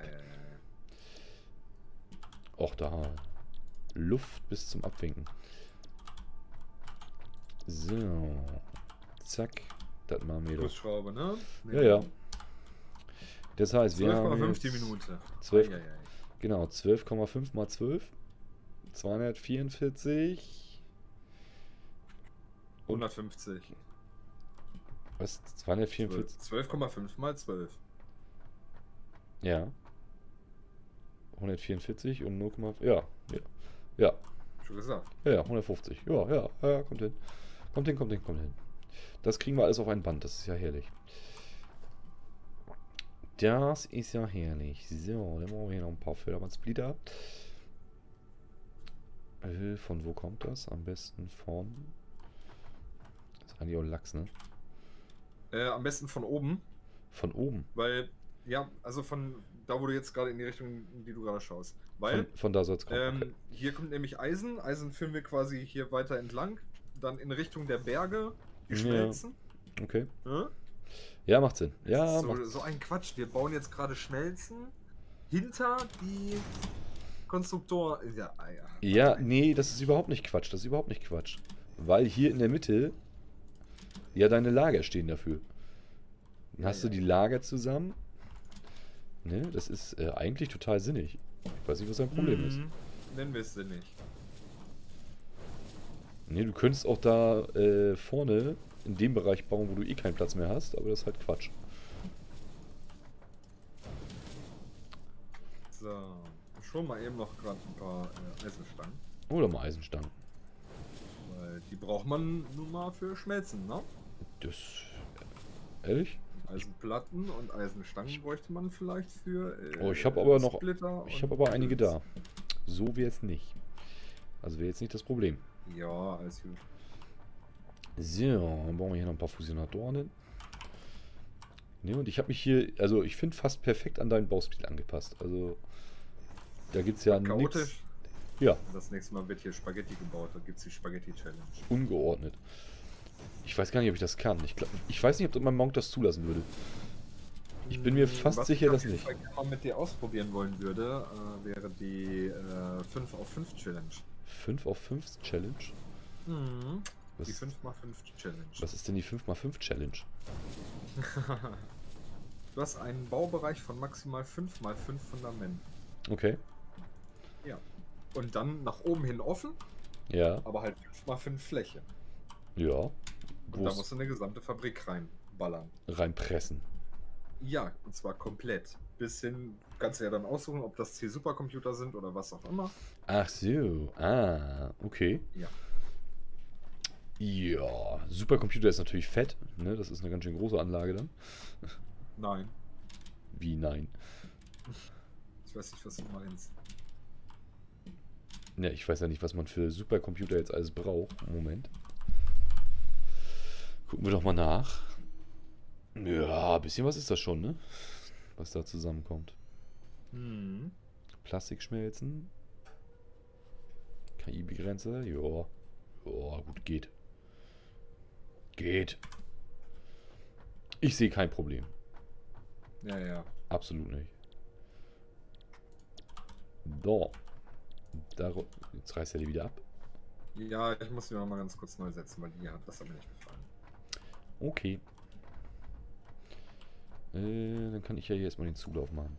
Äh, Och, da. Luft bis zum Abwinken. So. Zack. Das machen wir doch. Schraube, ne? Ja, ja. Das heißt, wir zwölf haben Komma fünf die jetzt Minute. zwölf, Ei, ei, ei. genau, zwölf Komma fünf mal zwölf. zweihundertvierundvierzig. Und, hundertfünfzig. was? zweihundertvierundvierzig? zwölf Komma fünf mal zwölf. Ja. hundertvierundvierzig und null Komma fünf. Ja, ja. Ja, Schon gesagt. ja, ja, hundertfünfzig. Ja, ja, ja, kommt hin. Kommt hin, kommt hin, kommt hin. Das kriegen wir alles auf ein Band, das ist ja herrlich. Das ist ja herrlich. So, dann brauchen wir hier noch ein paar Förderbandsplitter. Äh, von wo kommt das? Am besten von... Das ist eigentlich auch Lachs, ne? Äh, am besten von oben, Von oben. weil, ja, also von da, wo du jetzt gerade in die Richtung, in die du gerade schaust. Weil, Von, von da soll es kommen. ähm, Okay. hier kommt nämlich Eisen. Eisen führen wir quasi hier weiter entlang. Dann in Richtung der Berge, die Ja. Schmelzen. Okay. Ne? Ja, macht Sinn. Das Ja, ist macht so, so ein Quatsch. Wir bauen jetzt gerade Schmelzen hinter die Konstruktor. Ja, ah, ja. Ja, nee, das ist überhaupt nicht Quatsch. Das ist überhaupt nicht Quatsch. Weil hier in der Mitte ja deine Lager stehen dafür. Dann Ja, hast ja. du die Lager zusammen. Ne, das ist äh, eigentlich total sinnig. Ich weiß nicht, was dein Problem ist. Mhm. Nennen wir es sinnig. Ne, du könntest auch da äh, vorne in dem Bereich bauen, wo du eh keinen Platz mehr hast, aber das ist halt Quatsch. So, schon mal eben noch gerade ein paar äh, Eisenstangen. Oder mal Eisenstangen. Weil die braucht man nun mal für Schmelzen, ne? Das. Ehrlich? Eisenplatten und Eisenstangen bräuchte man vielleicht für. Äh, Oh, ich habe aber noch. Splitter Ich und habe aber einige Gedöns. da. So wäre es nicht. Also wäre jetzt nicht das Problem. Ja, alles gut. So, dann brauchen wir hier noch ein paar Fusionatoren. Ne, und ich habe mich hier, also ich finde fast perfekt an deinen Baustil angepasst. Also da gibt es ja nichts. Chaotisch. Ja, Das nächste Mal wird hier Spaghetti gebaut, da gibt es die Spaghetti-Challenge. ungeordnet. Ich weiß gar nicht, ob ich das kann. Ich, glaub, ich weiß nicht, ob mein Monk das zulassen würde. Ich bin mir fast Was sicher, ich auf dass jeden nicht. Fall gerne mal mit dir ausprobieren wollen würde, äh, wäre die äh, fünf auf fünf Challenge. fünf auf fünf Challenge? Mhm. Was, Die fünf mal fünf Challenge. was ist denn die fünf mal fünf Challenge? Du hast einen Baubereich von maximal fünf mal fünf Fundamenten. Okay. Ja. Und dann nach oben hin offen, Ja. aber halt fünf mal fünf Fläche. Ja. Und Wo da es musst du eine gesamte Fabrik reinballern. reinpressen. Ja, und zwar komplett. Bis hin, kannst du ja dann aussuchen, ob das Ziel Supercomputer sind oder was auch immer. Ach so. Ah, okay. Ja. Ja, Supercomputer ist natürlich fett. Ne? Das ist eine ganz schön große Anlage dann. Nein. Wie nein? Ich weiß nicht, was du meinst. Ja, ich weiß ja nicht, was man für Supercomputer jetzt alles braucht. Moment. Gucken wir doch mal nach. Ja, ein bisschen was ist das schon, ne? Was da zusammenkommt. Hm. Plastik schmelzen. K I-Begrenzer. Ja. Ja, gut, geht. Geht. Ich sehe kein Problem. Ja, ja. Absolut nicht. So. Dar- Jetzt reißt er die wieder ab. Ja, ich muss die noch mal ganz kurz neu setzen, weil die hat das hat mir nicht gefallen. Okay. Äh, dann kann ich ja hier erstmal den Zulauf machen.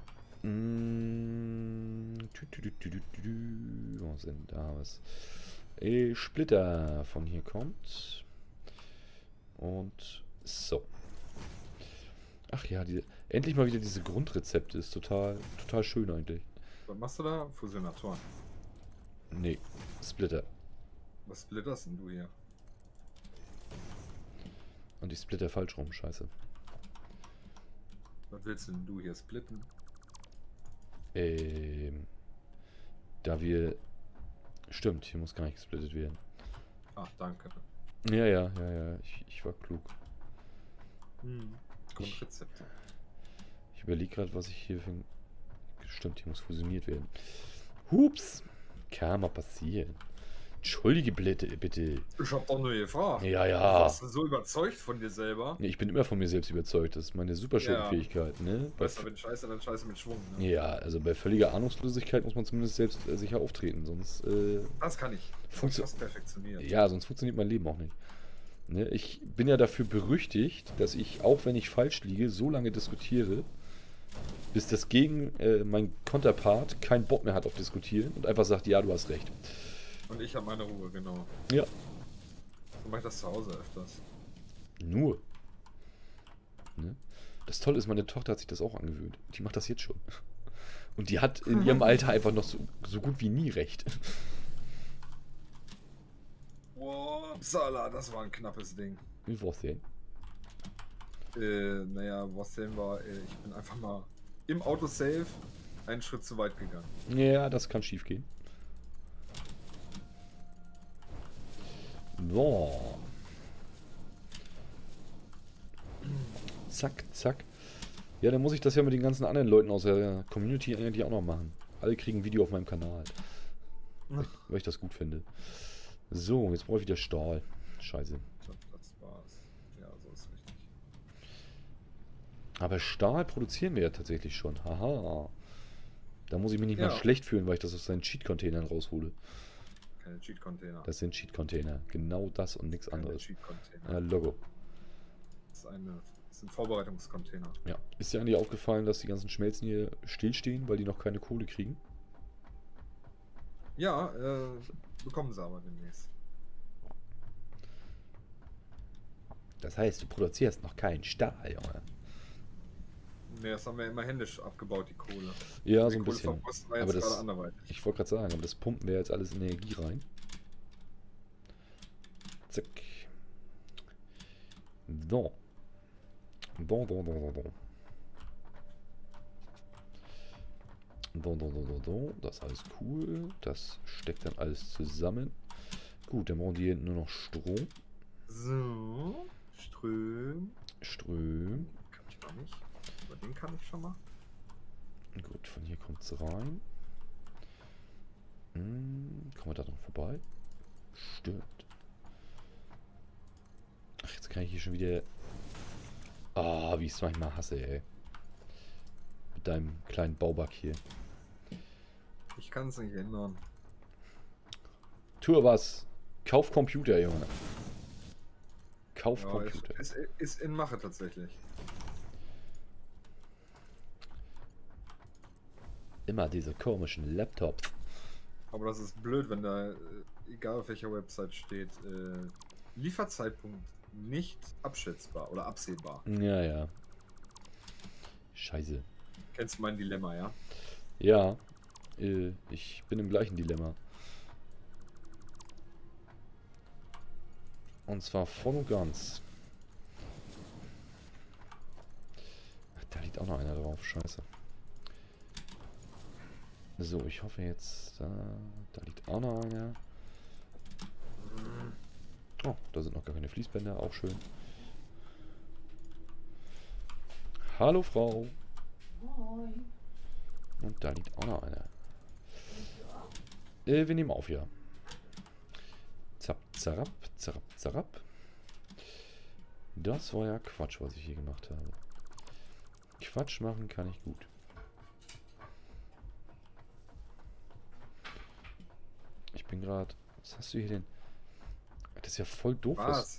Mm, tü, tü, tü, tü, tü, tü. Was denn da? Was? äh, Splitter von hier kommt. Und so. Ach ja, die, endlich mal wieder diese Grundrezepte. Ist total, total schön eigentlich. Was machst du da? Fusionatoren. Nee, Splitter. Was splitterst denn du hier? Und ich splitter falsch rum, scheiße. Was willst denn du hier splitten? Ähm, da wir... Stimmt, hier muss gar nicht gesplittet werden. Ach, danke. Ja, ja, ja, ja, ich, ich war klug. Hm. Grundrezepte. Ich überlege gerade, was ich hier für ein... Stimmt, hier muss fusioniert werden. Hups! Kann mal passieren. Entschuldige bitte, bitte. Ich hab doch nur gefragt. Ja, Du ja. warst so überzeugt von dir selber. Nee, ich bin immer von mir selbst überzeugt. Das ist meine Superschurkenfähigkeit, ne? Bei Besser, wenn scheiße, dann scheiße mit Schwung. Ne? ja, also bei völliger Ahnungslosigkeit muss man zumindest selbst äh, sicher auftreten, sonst äh, Das kann ich. Das Funktio- fast perfektioniert. ja, sonst funktioniert mein Leben auch nicht. Ne? Ich bin ja dafür berüchtigt, dass ich, auch wenn ich falsch liege, so lange diskutiere, bis das gegen äh, mein Konterpart keinen Bock mehr hat auf Diskutieren und einfach sagt, ja, du hast recht. Und ich habe meine Ruhe, genau. Ja, So mache ich das zu Hause öfters. nur. Ne? Das Tolle ist, meine Tochter hat sich das auch angewöhnt. Die macht das jetzt schon. Und die hat in ihrem Alter einfach noch so, so gut wie nie recht. Upsala, das war ein knappes Ding. Wie war's denn? Äh, naja, was denn war, äh, ich bin einfach mal im Autosave einen Schritt zu weit gegangen. Ja, das kann schief gehen. So. Zack, zack. Ja, dann muss ich das ja mit den ganzen anderen Leuten aus der Community eigentlich auch noch machen. Alle kriegen ein Video auf meinem Kanal. Weil ich, weil ich das gut finde. So, jetzt brauche ich wieder Stahl. Scheiße. Ich glaub, das war's. Ja, so ist richtig. Aber Stahl produzieren wir ja tatsächlich schon. Haha. Da muss ich mich nicht Ja. mal schlecht fühlen, weil ich das aus seinen Cheat-Containern raushole. Keine Cheat-Container. Das sind Cheat-Container. Genau das und nichts Keine anderes. Cheat-Container. Ja, Logo. Das ist eine, das sind Vorbereitungscontainer. Ja. Ist dir eigentlich aufgefallen, dass die ganzen Schmelzen hier stillstehen, weil die noch keine Kohle kriegen? Ja, äh, bekommen sie aber demnächst. Das heißt, du produzierst noch keinen Stahl, Junge. Ne, das haben wir immer händisch abgebaut, die Kohle. Ja, Die so ein bisschen. Kohleverbrust war Aber jetzt das, gerade anderweitig. ich wollte gerade sagen, aber das pumpen wir jetzt alles in Energie rein. Zack. So. So, so, so, so, so. So, so, so, so, so. Das ist alles cool. Das steckt dann alles zusammen. Gut, dann brauchen die hier nur noch Strom. So, Ström. Ström. Kann ich noch nicht. Aber den kann ich schon mal. Gut, von hier kommt es rein. Hm, kommen wir da noch vorbei? Stimmt. Ach, jetzt kann ich hier schon wieder... Ah, wie ich es manchmal hasse, ey. Mit deinem kleinen Bauback hier. Ich kann es nicht ändern. Tue was. Kauf Computer, Junge. Kauf Ja, Computer. ist, ist, ist in Mache tatsächlich. Immer diese komischen Laptops. Aber das ist blöd, wenn da, äh, egal auf welcher Website steht, äh, Lieferzeitpunkt nicht abschätzbar oder absehbar. Ja, ja. Scheiße. Kennst du mein Dilemma, ja? Ja, äh, ich bin im gleichen Dilemma. Und zwar voll und ganz. Ach, da liegt auch noch einer drauf, scheiße. So, ich hoffe jetzt, da, da liegt auch noch einer. Oh, da sind noch gar keine Fließbänder, auch schön. Hallo Frau. Moin. Und da liegt auch noch einer. Äh, wir nehmen auf, ja. Zap, zarab, zarab, zarab. Das war ja Quatsch, was ich hier gemacht habe. Quatsch machen kann ich gut. Ich bin gerade... Was hast du hier denn? Das ist ja voll doof. Was?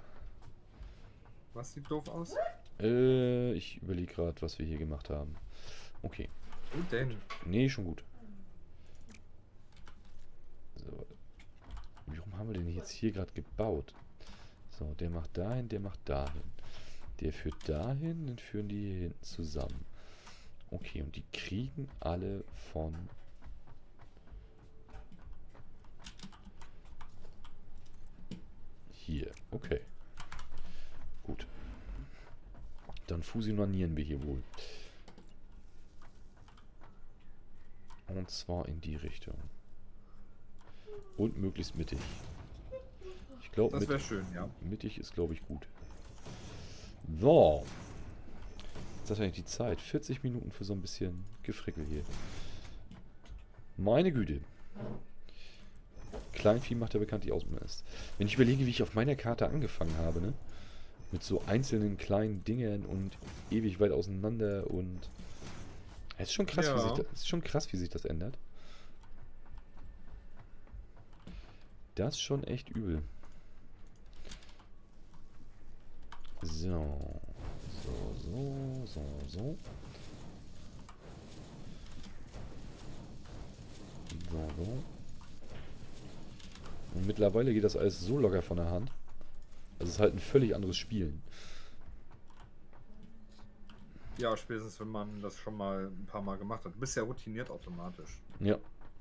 Was sieht doof aus? Äh, ich überlege gerade, was wir hier gemacht haben. Okay. Gut denn. Nee, schon gut. So. haben wir denn jetzt hier gerade gebaut? So, der macht dahin, der macht dahin. Der führt dahin, dann führen die hier hinten zusammen. Okay, und die kriegen alle von... Hier, okay. Gut. Dann fusionieren wir hier wohl. Und zwar in die Richtung. Und möglichst mittig. Ich glaube, Das wäre schön, ja. mittig ist, glaube ich, gut. So. Jetzt hat eigentlich die Zeit. vierzig Minuten für so ein bisschen Gefrickel hier. Meine Güte. Kleinvieh macht ja bekanntlich Ausmist. Wenn ich überlege, wie ich auf meiner Karte angefangen habe, ne? Mit so einzelnen kleinen Dingen und ewig weit auseinander und... Es ist schon krass, Ja. wie sich das, es ist schon krass, wie sich das ändert. Das ist schon echt übel. So. So, so, so, so. So, so. Und mittlerweile geht das alles so locker von der Hand. Also es ist halt ein völlig anderes Spielen. Ja, spätestens wenn man das schon mal ein paar Mal gemacht hat. Du bist ja routiniert automatisch. Ja.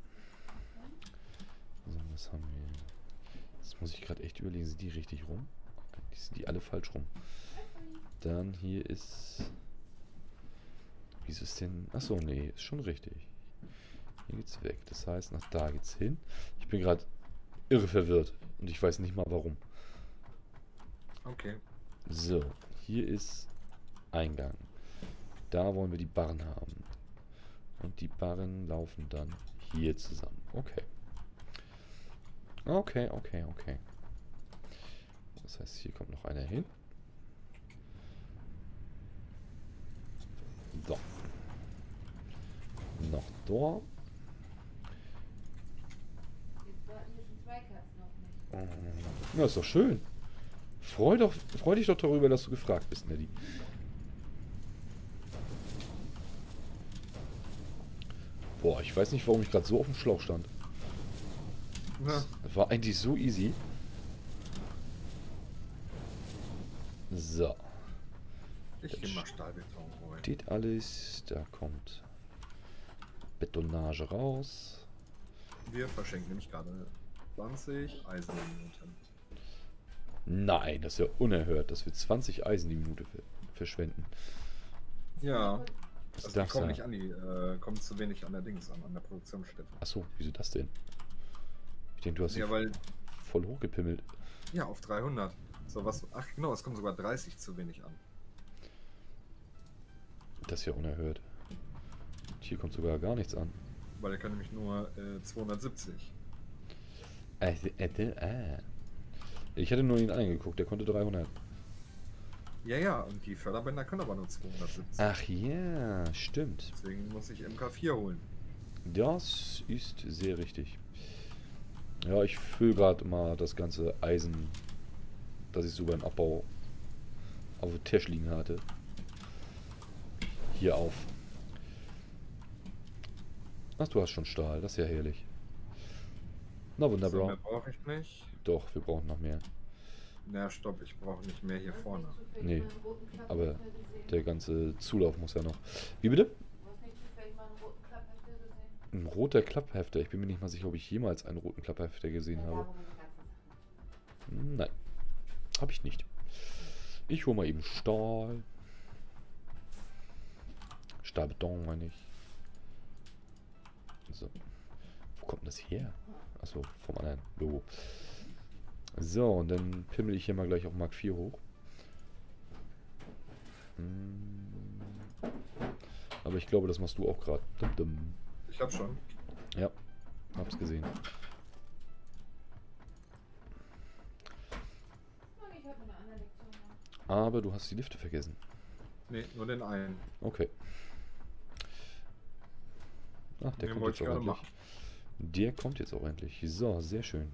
So, was haben wir? Jetzt muss ich gerade echt überlegen, sind die richtig rum? Eigentlich sind die alle falsch rum. Dann hier ist... Wieso ist denn... Achso, nee, ist schon richtig. Hier geht's weg. Das heißt, nach da geht's hin. Ich bin gerade irre verwirrt. Und ich weiß nicht mal warum. Okay. So, hier ist Eingang. Da wollen wir die Barren haben. Und die Barren laufen dann hier zusammen. Okay. Okay, okay, okay. Das heißt, hier kommt noch einer hin. So. Noch da. Ja, ist doch schön. Freu, doch, freu dich doch darüber, dass du gefragt bist, Nelly. Boah, ich weiß nicht, warum ich gerade so auf dem Schlauch stand. Ja. Das war eigentlich so easy. So. Ich gehe mal Stahlbeton holen. Steht alles. Da kommt Betonage raus. Wir verschenken nämlich gerade zwanzig Eisenminuten. Nein, das ist ja unerhört, dass wir zwanzig Eisen die Minute ver verschwenden. Ja. Was Also die das kommen da? nicht an die, äh, kommen zu wenig an der Dings an, an der Produktionsstätte. Achso, wieso das denn? Ich denke, du hast sie Ja, weil, voll hochgepimmelt. ja, auf dreihundert. So was, ach genau, es kommen sogar dreißig zu wenig an. Das ist ja unerhört. Und hier kommt sogar gar nichts an. Weil er kann nämlich nur äh, zweihundertsiebzig. Äh, äh, äh. Ich hatte nur ihn angeguckt, der konnte dreihundert. Ja, ja, und die Förderbänder können aber nur zweihundertsiebzig. Ach ja, stimmt. Deswegen muss ich M K vier holen. Das ist sehr richtig. Ja, ich fülle gerade mal das ganze Eisen, das ich so beim Abbau auf dem Tisch liegen hatte, hier auf. Ach, du hast schon Stahl, das ist ja herrlich. Na So, wunderbar. mehr brauche ich nicht. Doch, wir brauchen noch mehr. Na, stopp, ich brauche nicht mehr hier vorne. Nee, aber der ganze Zulauf muss ja noch. Wie bitte? Ein roter Klapphefter. Ich bin mir nicht mal sicher, ob ich jemals einen roten Klapphefter gesehen habe. Nein, habe ich nicht. Ich hole mal eben Stahl. Stahlbeton meine ich. So. Wo kommt denn das her? Achso, vom anderen Logo. So, und dann pimmel ich hier mal gleich auf Mark vier hoch. Hm. Aber ich glaube, das machst du auch gerade. Ich hab schon. Ja, hab's gesehen. Aber du hast die Lifte vergessen. Nee, nur den einen. Okay. Ach, der Den kommt wollte jetzt ich auch gerade endlich. Der kommt jetzt auch endlich. So, sehr schön.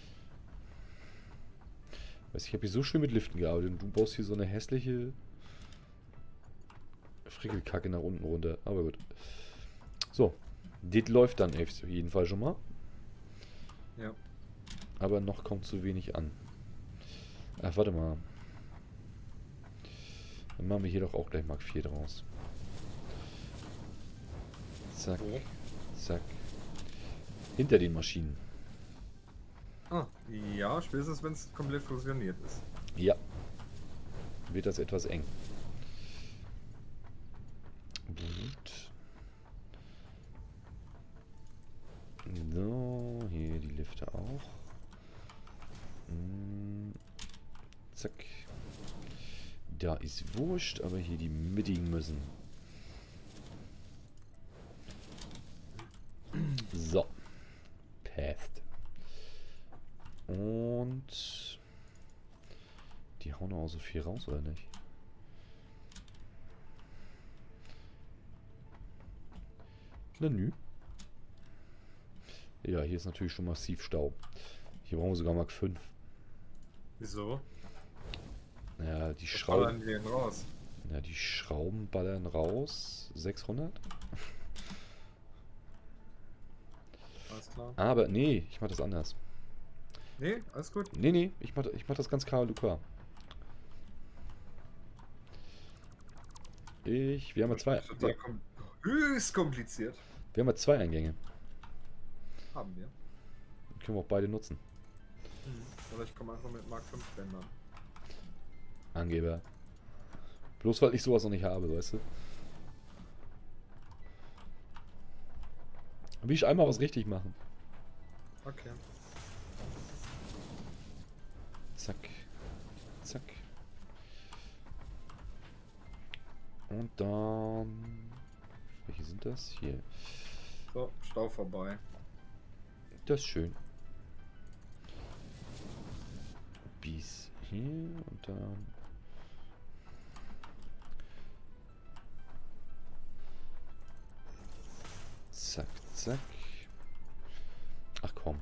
Weiß ich habe hier so schön mit Liften gearbeitet und du baust hier so eine hässliche Frickelkacke nach unten runter. Aber gut. So. Das läuft dann auf jeden Fall schon mal. Ja. Aber noch kommt zu wenig an. Ach, warte mal. Dann machen wir hier doch auch gleich Mark vier draus. Zack. Wo? Zack. Hinter den Maschinen. Ah, ja, spätestens wenn es komplett fusioniert ist. Ja. Wird das etwas eng. Gut. So, hier die Lifte auch. Hm. Zack. Da ist wurscht, aber hier die mittigen müssen. So. Passt. Und die hauen auch so viel raus, oder nicht? Na nü. Ja, hier ist natürlich schon massiv Stau. Hier brauchen wir sogar Mark fünf. Wieso? Ja, die Was Schrauben. ballern die denn raus? Ja, die Schrauben ballern raus. sechshundert. Alles klar. Aber nee, ich mach das anders. Nee, alles gut. Nee, nee, ich mach, ich mach das ganz K L K. Ich, wir haben ja zwei. Total kom höchst kompliziert. Wir haben ja zwei Eingänge. Haben wir. Die können wir auch beide nutzen. Oder ich komme einfach mit Mark fünf Bändern. Angeber. Bloß weil ich sowas noch nicht habe, weißt du? Will ich einmal was richtig machen. Okay. Zack. Zack. Und dann... Welche sind das? Hier. So, Stau vorbei. Das ist schön. Bis hier und dann... Zack, zack. Ach komm.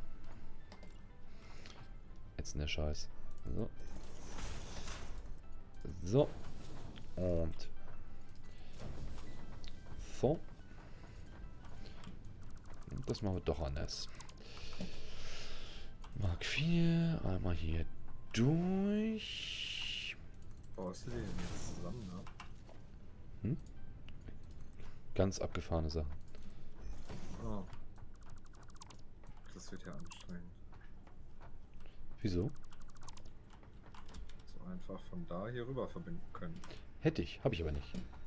Jetzt der Scheiß. So. So. Und. So. Und das machen wir doch anders. Mark vier. Einmal hier durch. Baust du die denn jetzt zusammen, ne? Hm? Ganz abgefahrene Sachen. Oh. Das wird ja anstrengend. Wieso? So einfach von da hier rüber verbinden können. Hätte ich, habe ich aber nicht.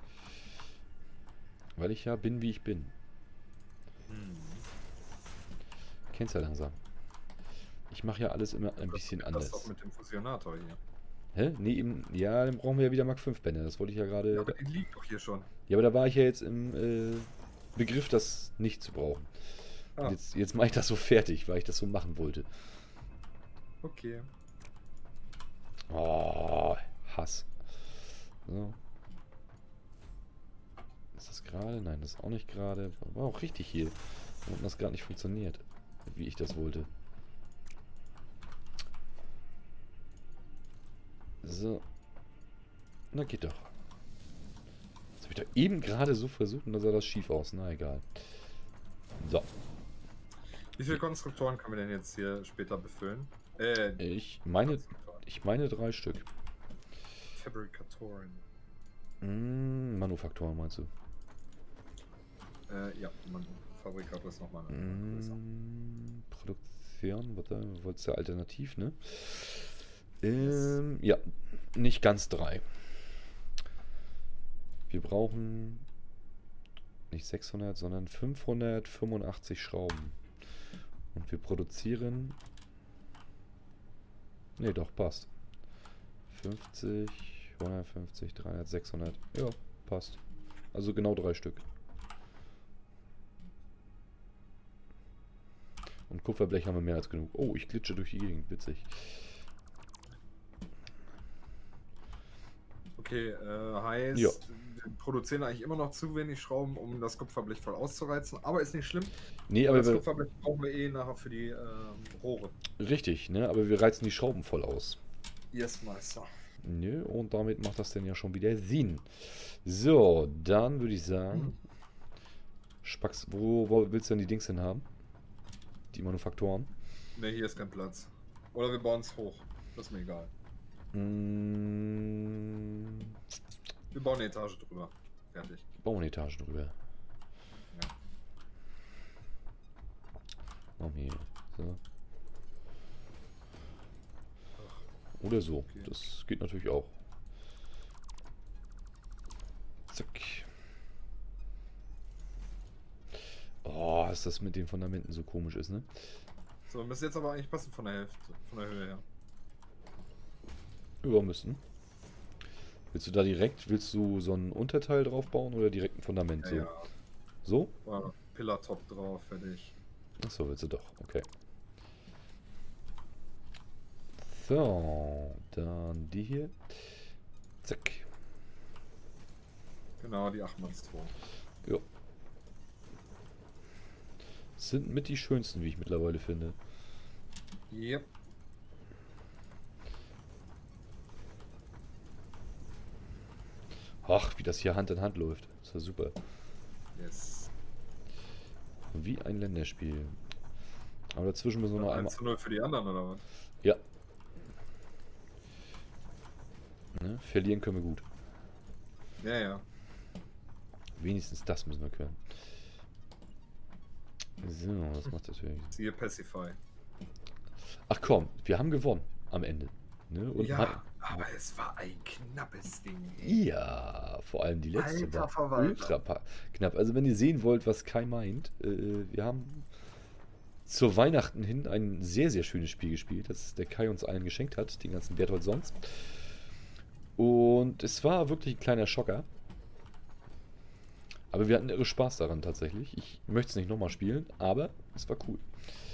Weil ich ja bin, wie ich bin. Hm. Kennst ja langsam. Ich mache ja alles immer ein bisschen das anders. Das doch mit dem Fusionator hier. Hä? Nee, eben, ja, dann brauchen wir ja wieder Mark fünf Bänder. Das wollte ich ja gerade... Ja, aber die liegt doch hier schon. Ja, aber da war ich ja jetzt im äh, Begriff, das nicht zu brauchen. Ah. Jetzt, jetzt mache ich das so fertig, weil ich das so machen wollte. Okay. Oh, Hass. So. Ist das gerade? Nein, das ist auch nicht gerade. War auch richtig hier. Und das gerade nicht funktioniert, wie ich das wollte. So. Na, geht doch. Das habe ich doch eben gerade so versucht und da sah das schief aus. Na, egal. So. Wie viele Konstruktoren können wir denn jetzt hier später befüllen? Äh, Ich meine, ich meine drei Stück. Fabrikatoren. Mm, Manufaktoren meinst du? Äh, ja, man Fabrikator ist nochmal eine größer. Mm, Produktion, warte, wolltest du ja alternativ, ne? Ähm, ja, nicht ganz drei. Wir brauchen nicht sechshundert, sondern fünfhundertfünfundachtzig Schrauben. Und wir produzieren... Ne, doch, passt. fünfzig, hundertfünfzig, dreihundert, sechshundert. Ja, passt. Also genau drei Stück. Und Kupferblech haben wir mehr als genug. Oh, ich glitsche durch die Gegend. Witzig. Okay, äh, heißt, Ja. wir produzieren eigentlich immer noch zu wenig Schrauben, um das Kupferblech voll auszureizen. Aber ist nicht schlimm. Nee, aber Das wir, Kupferblech brauchen wir eh nachher für die ähm, Rohre. richtig, ne? Aber wir reizen die Schrauben voll aus. Yes, Meister. Nö, und damit macht das denn ja schon wieder Sinn. So, dann würde ich sagen... Spacks, wo, wo willst du denn die Dings hin haben? Die Manufaktoren? Ne, hier ist kein Platz. Oder wir bauen es hoch. Das ist mir egal. Mm, Wir bauen eine Etage drüber. Fertig. bauen eine Etage drüber. Ja. Machen wir hier. So. Oder so. Okay. Das geht natürlich auch. Zack. Oh, ist das mit den Fundamenten so komisch ist, ne? So, müsste jetzt aber eigentlich passen von der Hälfte, von der Höhe her. Über müssen. Willst du da direkt, willst du so ein Unterteil drauf bauen oder direkt ein Fundament? Ja, So? ja. So? War Pillar Top drauf, fertig. Achso, willst du doch. Okay. So, dann die hier. Zack. Genau, die acht Mannstor. Jo. Sind mit die schönsten, wie ich mittlerweile finde. Yep. Ach, wie das hier Hand in Hand läuft. Das ist ja super. Yes. Wie ein Länderspiel. Aber dazwischen müssen wir noch einmal... eins zu null für die anderen, oder was? Ja. Ne? Verlieren können wir gut. Ja, ja. Wenigstens das müssen wir können. So, was macht das für... Siehe Pacify. Ach komm, wir haben gewonnen am Ende. Ne? Und Ja, mein- aber es war ein knappes Ding. Ja, vor allem die letzte Alter war Verwalter. ultra pa- knapp. Also wenn ihr sehen wollt, was Kai meint, äh, wir haben zur Weihnachten hin ein sehr, sehr schönes Spiel gespielt, das der Kai uns allen geschenkt hat, den ganzen Berthold sonst. Und es war wirklich ein kleiner Schocker. Aber wir hatten irre Spaß daran tatsächlich. Ich möchte es nicht nochmal spielen, aber es war cool.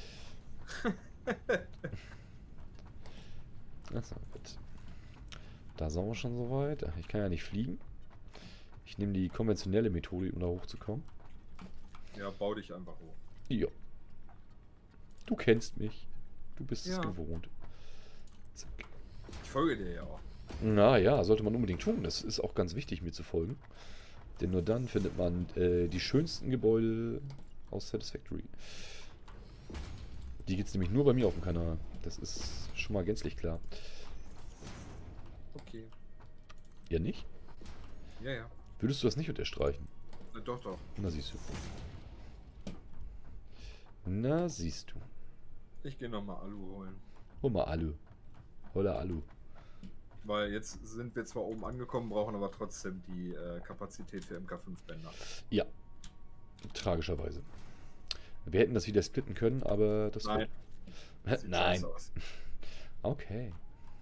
Achso, gut. Da sind wir schon soweit. Ach, ich kann ja nicht fliegen. Ich nehme die konventionelle Methode, um da hochzukommen. Ja, bau dich einfach hoch. Ja. Du kennst mich. Du bist es Ja. gewohnt. Zack. Ich folge dir ja auch. Na ja, sollte man unbedingt tun. Das ist auch ganz wichtig, mir zu folgen. Denn nur dann findet man äh, die schönsten Gebäude aus Satisfactory. Die gibt es nämlich nur bei mir auf dem Kanal. Das ist schon mal gänzlich klar. Okay. Ja nicht? Ja, ja. Würdest du das nicht unterstreichen? Na, doch, doch. Na siehst du. Na siehst du. Ich gehe nochmal Alu holen. Hol mal Alu. Holla Alu. Weil jetzt sind wir zwar oben angekommen, brauchen aber trotzdem die äh, Kapazität für M K fünf Bänder. Ja. Tragischerweise. Wir hätten das wieder splitten können, aber das Nein. wird... Sieht Nein. scheiße aus. Okay.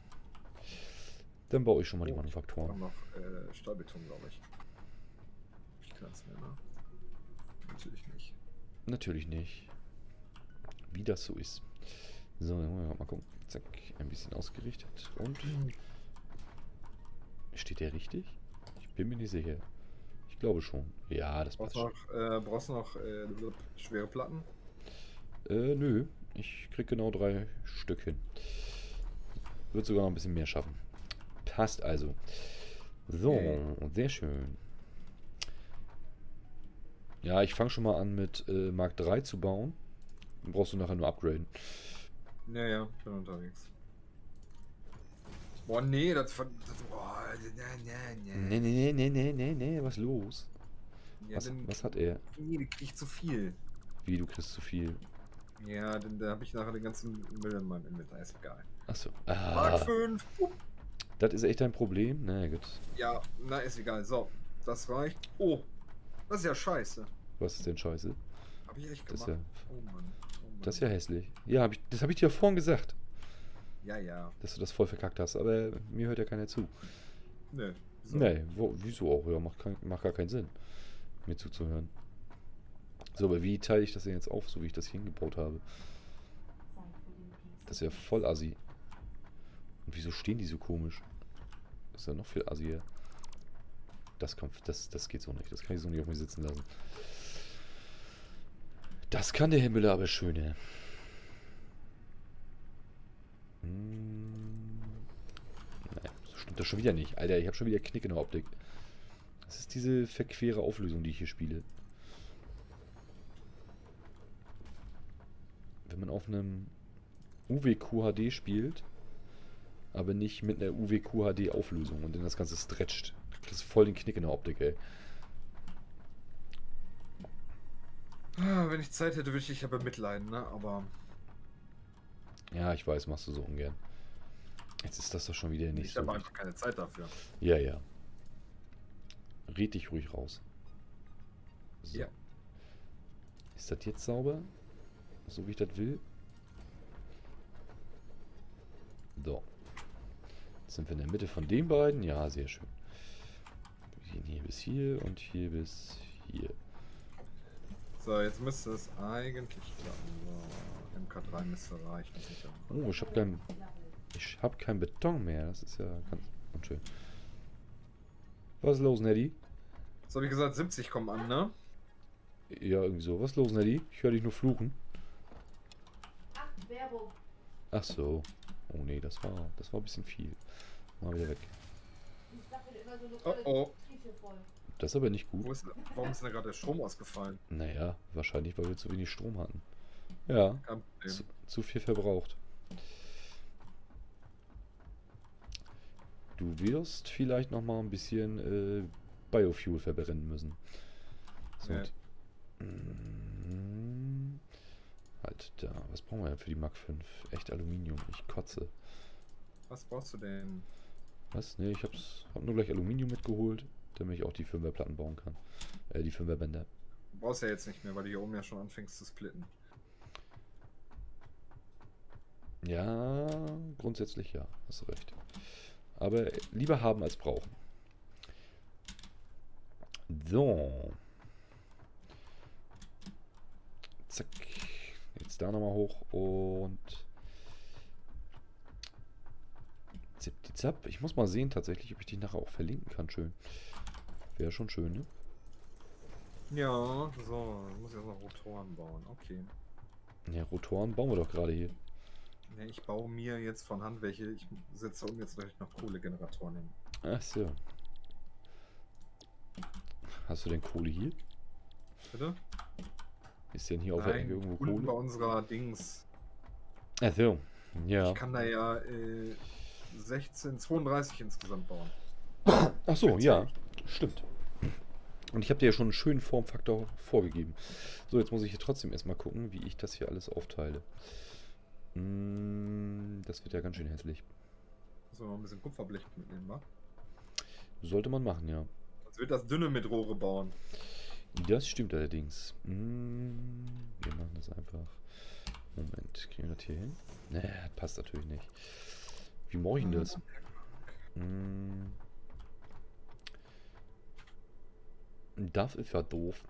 Dann baue ich schon mal die Oh, Wir Manufaktoren. haben noch äh, Stahlbeton, glaube ich. Ich kann es mehr, ne? Natürlich nicht. Natürlich nicht. Wie das so ist. So, dann wollen wir mal gucken. Zack, ein bisschen ausgerichtet. Und steht der richtig? Ich bin mir nicht sicher. Ich glaube schon. Ja, das passt Brauchst schon. du noch, äh, brauchst du noch äh, schwere Platten? Äh, nö. Ich krieg genau drei Stück hin. Wird sogar noch ein bisschen mehr schaffen. Passt also. So, Okay. sehr schön. Ja, ich fange schon mal an mit äh, Mark drei zu bauen. Dann brauchst du nachher nur upgraden. Ja, ja, bin unterwegs. Boah, nee, das ver... Das, boah, nee, nee, nee. Nee, nee, nee, nee, nee, nee, was los? Ja, Was, dann, was hat er? nee, der kriegt zu viel. Wie, du kriegst zu viel. Ja, denn da habe ich nachher den ganzen Müll in meinem Inventar, ist egal. Achso. Mark Ah, fünf. das ist echt ein Problem? Na gut. Ja, na, ist egal. So, das reicht. Oh, das ist ja scheiße. Was ist denn scheiße? Hab ich echt Das ist gemacht. ja, Oh Mann. Oh Mann. das ist ja hässlich. Ja, hab ich, das habe ich dir ja vorhin gesagt, Ja, ja. dass du das voll verkackt hast. Aber mir hört ja keiner zu. Nö. So. Nee, wo, wieso auch? Ja, macht, kein, macht gar keinen Sinn, mir zuzuhören. So, aber wie teile ich das denn jetzt auf, so wie ich das hier hingebaut habe? Das ist ja voll assi. Und wieso stehen die so komisch? Das ist ja noch viel assier. Das kommt, das, das geht so nicht. Das kann ich so nicht auf mir sitzen lassen. Das kann der Herr Müller aber schöner. Hm. Nein, so stimmt das schon wieder nicht. Alter, ich habe schon wieder Knick in der Optik. Das ist diese verquere Auflösung, die ich hier spiele. Wenn man auf einem U W Q H D spielt, aber nicht mit einer U W Q H D Auflösung und dann das Ganze stretcht. Das ist voll den Knick in der Optik, ey. Ah, wenn ich Zeit hätte, würde ich dich aber mitleiden, ne? Aber Ja, ich weiß, machst du so ungern. Jetzt ist das doch schon wieder nicht ich so. habe wichtig. einfach keine Zeit dafür. Ja, ja. Red dich ruhig raus. So. Ja. Ist das jetzt sauber? So wie ich das will? So. Jetzt sind wir in der Mitte von den beiden. Ja, sehr schön. Wir gehen hier bis hier und hier bis hier. So, jetzt müsste es eigentlich klappen. So, M K drei müsste reichen. Sicher. Oh, ich habe kein, ich hab kein Beton mehr. Das ist ja ganz unschön. Was ist los, Neddy? So habe ich gesagt, siebzig kommen an, ne? Ja, irgendwie so. Was ist los, Neddy? Ich höre dich nur fluchen. Ach, Werbung. Ach so. Oh nee, das war, das war ein bisschen viel. Mal wieder weg. Ich dachte immer so eine Oh volle oh. Tüte voll. Das ist aber nicht Wo gut. ist, warum ist denn da gerade der Strom ausgefallen? Naja, wahrscheinlich, weil wir zu wenig Strom hatten. Ja, Kein Problem. zu, zu viel verbraucht. Du wirst vielleicht noch mal ein bisschen äh, Biofuel verbrennen müssen. So, Nee. und, mm, halt da. Was brauchen wir denn für die Mark fünf? Echt Aluminium. Ich kotze. Was brauchst du denn? Was? Ne, ich hab's, hab nur gleich Aluminium mitgeholt, damit ich auch die Fünferplatten bauen kann. Äh, die Fünferbänder. Du brauchst ja jetzt nicht mehr, weil du hier oben ja schon anfängst zu splitten. Ja, grundsätzlich ja. Hast du recht. Aber lieber haben als brauchen. So. Zack. Jetzt da nochmal hoch und zip-die-zap. Ich muss mal sehen tatsächlich, ob ich die nachher auch verlinken kann. Schön. Wäre schon schön, ne? Ja, so, ich muss jetzt noch Rotoren bauen. Okay. Ja, Rotoren bauen wir doch gerade hier. Ne, ich baue mir jetzt von Hand welche. Ich setze um jetzt gleich noch Kohlegeneratoren hin. Ach so. Hast du denn Kohle hier? Bitte? Ist denn hier auf der Ecke Nein, irgendwo unten bei Kohle? unserer Dings. Ach so. Ja. Ich kann da ja äh, sechzehn, zweiunddreißig insgesamt bauen. Ach so, ja. Stimmt. Und ich habe dir ja schon einen schönen Formfaktor vorgegeben. So, jetzt muss ich hier trotzdem erstmal gucken, wie ich das hier alles aufteile. Mm, Das wird ja ganz schön hässlich. Müssen wir mal ein bisschen Kupferblech mitnehmen, wa? Sollte man machen, ja. Sonst wird das dünne mit Rohre bauen. Das stimmt allerdings. Mm, Wir machen das einfach. Moment, kriegen wir das hier hin? Nee, passt natürlich nicht. Wie mache ich denn das? Mm, Das ist ja doof.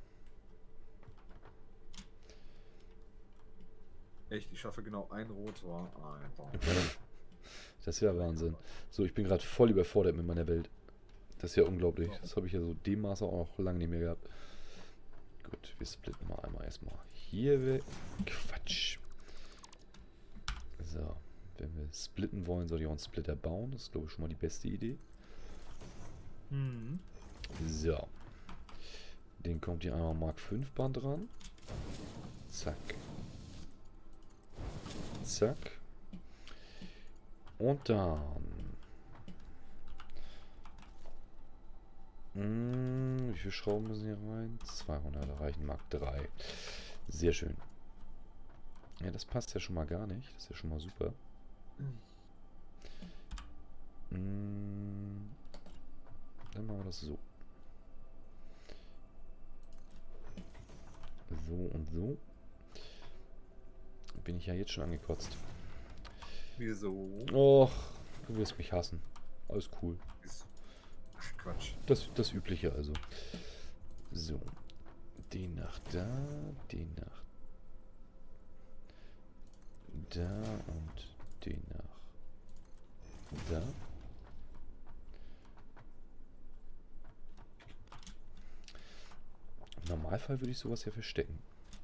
Echt, ich schaffe genau ein Rotor. Alter. Das ist ja Wahnsinn. So, ich bin gerade voll überfordert mit meiner Welt. Das ist ja unglaublich. Das habe ich ja so dem Maße auch lange nicht mehr gehabt. Gut, wir splitten mal einmal erstmal hier weg. Quatsch. So, wenn wir splitten wollen, soll ich auch einen Splitter bauen. Das ist, glaube ich, schon mal die beste Idee. Mhm. So. Den kommt hier einmal Mark fünf Band dran. Zack. Zack. Und dann. Hm, wie viele Schrauben müssen hier rein? zweihundert reichen Mark drei. Sehr schön. Ja, das passt ja schon mal gar nicht. Das ist ja schon mal super. Hm, dann machen wir das so. So und so. Bin ich ja jetzt schon angekotzt. Wieso? Och, du wirst mich hassen. Alles cool. Wieso? Ach Quatsch. Das, das Übliche also. So. Den nach da, den nach da und den nach da. Im Normalfall würde ich sowas ja verstecken.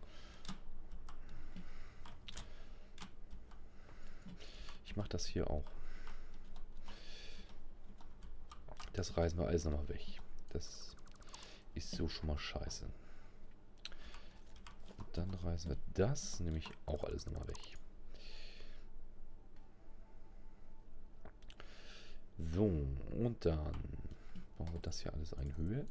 Ich mache das hier auch. Das reißen wir alles nochmal weg. Das ist so schon mal scheiße. Und dann reißen wir das nämlich auch alles nochmal weg. So, und dann bauen wir das hier alles in Höhe.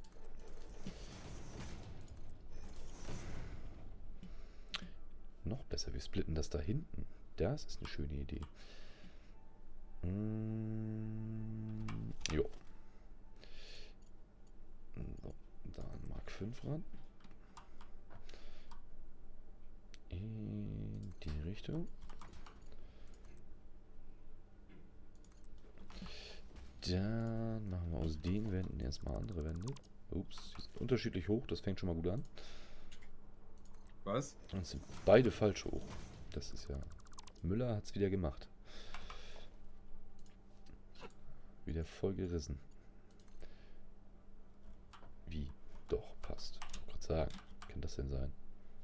Noch besser, wir splitten das da hinten. Das ist eine schöne Idee. Mm, jo. So, dann Mark fünf ran. In die Richtung. Dann machen wir aus den Wänden erstmal andere Wände. Ups, die sind unterschiedlich hoch, das fängt schon mal gut an. Was? Und sind beide falsch hoch. Das ist ja... Müller hat es wieder gemacht. Wieder voll gerissen. Wie? Doch, passt. Ich wollte gerade sagen, kann das denn sein?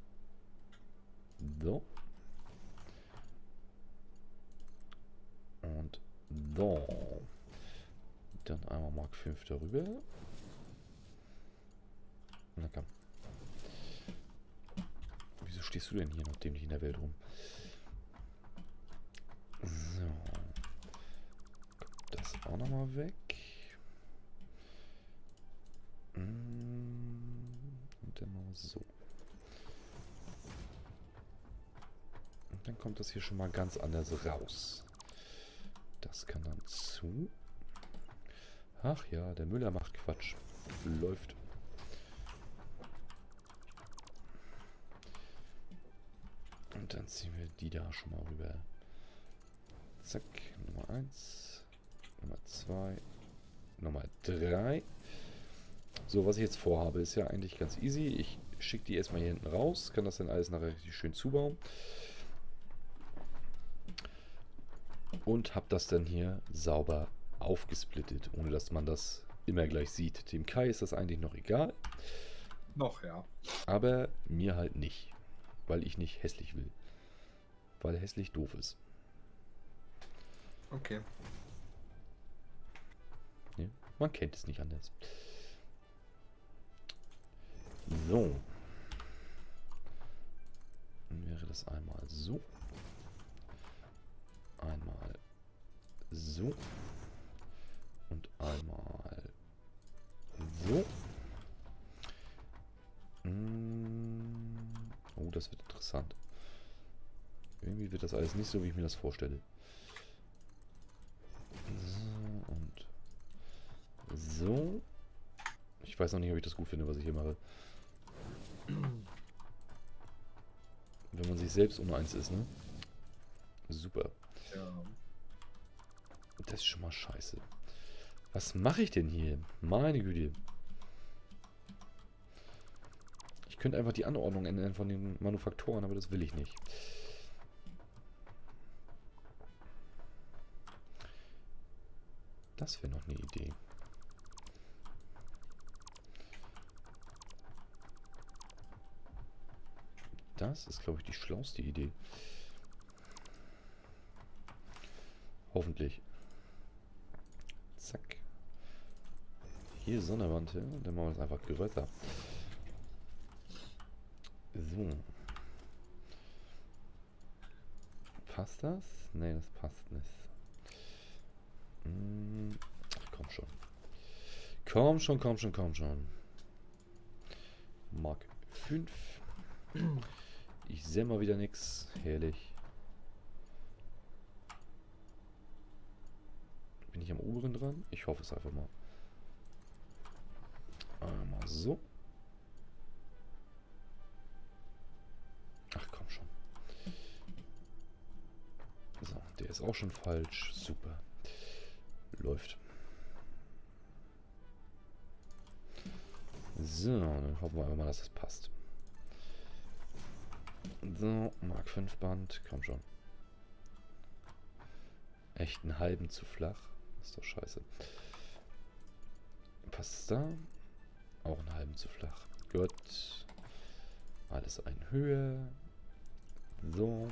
So. Und so. Dann einmal Mark fünf darüber. Na komm. Wieso stehst du denn hier noch dämlich in der Welt rum? So. Das auch nochmal weg. Und dann mal so. Und dann kommt das hier schon mal ganz anders raus. Das kann dann zu. Ach ja, der Müller macht Quatsch. Läuft. Und dann ziehen wir die da schon mal rüber. Zack, Nummer eins, Nummer zwei, Nummer drei. So, was ich jetzt vorhabe, ist ja eigentlich ganz easy. Ich schicke die erstmal hier hinten raus, kann das dann alles nachher richtig schön zubauen. Und habe das dann hier sauber aufgesplittet, ohne dass man das immer gleich sieht. Dem Kai ist das eigentlich noch egal. Noch, ja. Aber mir halt nicht. Weil ich nicht hässlich will. Weil hässlich doof ist. Okay. Ja, man kennt es nicht anders. So. Dann wäre das einmal so. Einmal so. Und einmal so. Oh, das wird interessant. Irgendwie wird das alles nicht so, wie ich mir das vorstelle. So und so. Ich weiß noch nicht, ob ich das gut finde, was ich hier mache. Wenn man sich selbst ohne eins ist, ne? Super. Ja. Das ist schon mal scheiße. Was mache ich denn hier? Meine Güte. Ich könnte einfach die Anordnung ändern von den Manufaktoren, aber das will ich nicht. Das wäre noch eine Idee. Das ist, glaube ich, die schlauste Idee. Hoffentlich. Zack. Hier Sonnenwand hin, dann machen wir das einfach größer. So. Passt das? Ne, das passt nicht. Hm. Ach, komm schon. Komm schon, komm schon, komm schon. Mark fünf. Ich sehe mal wieder nichts. Herrlich. Bin ich am oberen dran? Ich hoffe es einfach mal. Einmal so. Ach komm schon. So, der ist auch schon falsch. Super. Läuft. So, dann hoffen wir einfach mal, dass das passt. So, Mark fünf Band. Komm schon. Echt einen halben zu flach. Ist doch scheiße. Passt da? Auch einen halben zu flach. Gut. Alles in Höhe. So.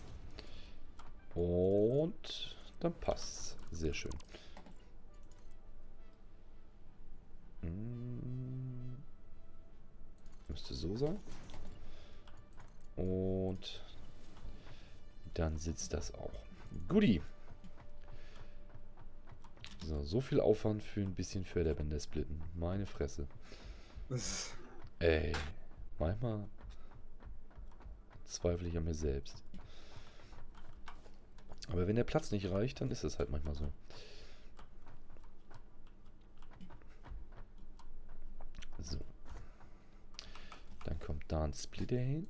Und dann passt's. Sehr schön. Hm. Müsste so sein. Und dann sitzt das auch. Guti. So, so viel Aufwand für ein bisschen Förderbänder splitten. Meine Fresse. Ey, manchmal zweifle ich an mir selbst. Aber wenn der Platz nicht reicht, dann ist es halt manchmal so. So. Dann kommt da ein Splitter hin.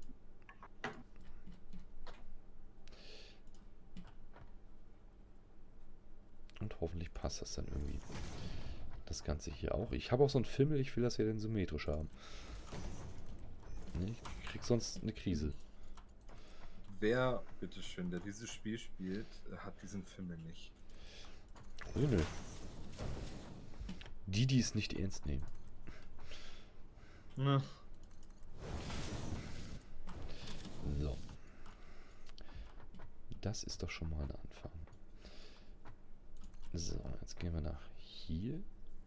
Und hoffentlich passt das dann irgendwie. Das Ganze hier auch. Ich habe auch so einen Fimmel, ich will das ja dann symmetrisch haben. Nee, ich krieg sonst eine Krise. Wer, bitteschön, der dieses Spiel spielt, hat diesen Fimmel nicht. Oh, nö. Die, die es nicht ernst nehmen. Ne. So. Das ist doch schon mal ein Anfang. So, jetzt gehen wir nach hier.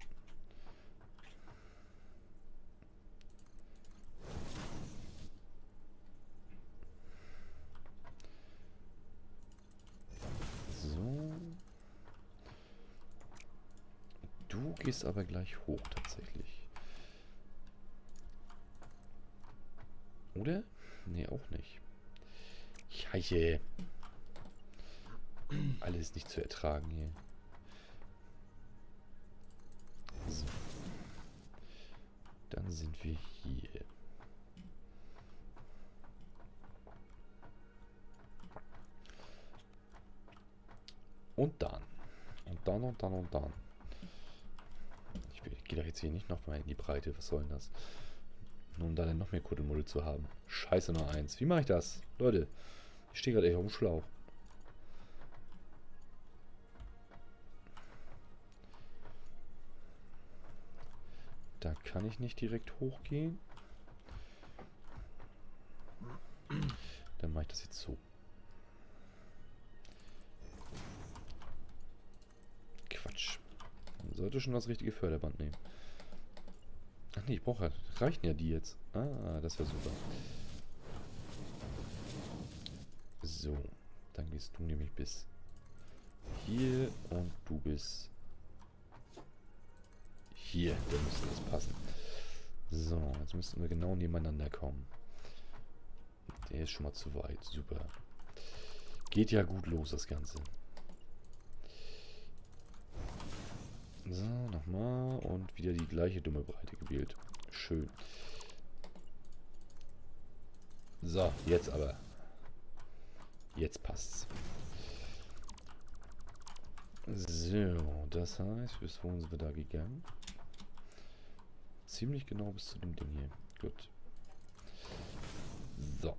So. Du gehst aber gleich hoch tatsächlich. Oder? Nee, auch nicht. Scheiße. Alles nicht zu ertragen hier. So. Dann sind wir hier. Und dann. Und dann und dann und dann. Ich, will, ich gehe doch jetzt hier nicht noch mal in die Breite. Was soll denn das? Nur um da dann noch mehr Kuddelmuddel zu haben. Scheiße Nummer eins. Wie mache ich das? Leute, ich stehe gerade echt auf dem Schlauch. Da kann ich nicht direkt hochgehen. Dann mache ich das jetzt so. Quatsch. Man sollte schon das richtige Förderband nehmen. Ach nee, ich brauche... Reichen ja die jetzt. Ah, das wäre super. So. Dann gehst du nämlich bis hier und du bis hier. Da müsste das passen. So, jetzt müssten wir genau nebeneinander kommen. Der ist schon mal zu weit. Super. Geht ja gut los, das Ganze. So, nochmal. Und wieder die gleiche dumme Breite gewählt. Schön. So, jetzt aber. Jetzt passt's. So, das heißt, bis wohin sind wir da gegangen? Ziemlich genau bis zu dem Ding hier. Gut. So.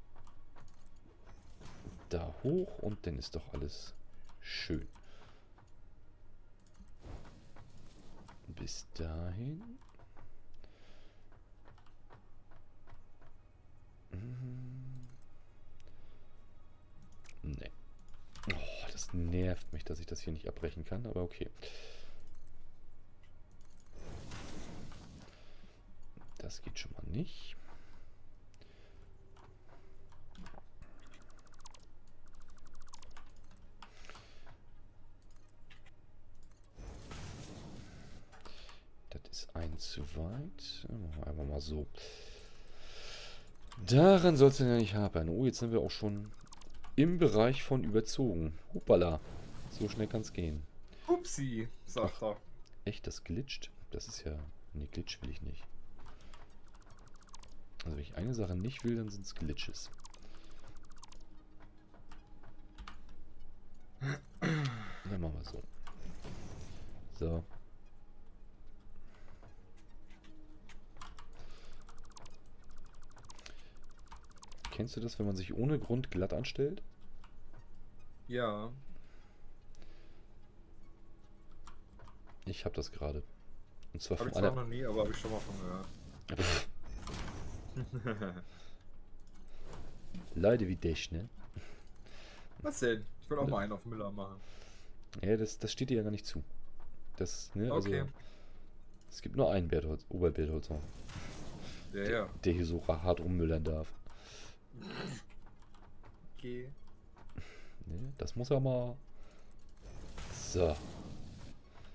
Da hoch und dann ist doch alles schön. Bis dahin. Hm. Nee. Oh, das nervt mich, dass ich das hier nicht abbrechen kann, aber okay. Das geht schon mal nicht. Das ist ein zu weit. Machen wir einfach mal so. Daran soll es ja nicht hapern. Oh, jetzt sind wir auch schon im Bereich von überzogen. Hoppala. So schnell kann es gehen. Upsi, sagt er. Echt, das glitscht? Das ist ja... Ne, Glitch will ich nicht. Also wenn ich eine Sache nicht will, dann sind es Glitches. Dann machen wir so. So. Kennst du das, wenn man sich ohne Grund glatt anstellt? Ja. Ich habe das gerade. Und zwar Habe von ich zwar einer... noch nie, aber habe ich schon mal von gehört. Leute wie dich, ne? Was denn? Ich will auch mal einen auf Müller machen. Ja, das, das steht dir ja gar nicht zu. Das, ne, also... Okay. Es gibt nur einen Bertholz, Oberbertholzer, Ja, der, ja. der hier so hart rummüllern darf. Okay. Ne, das muss ja mal... So.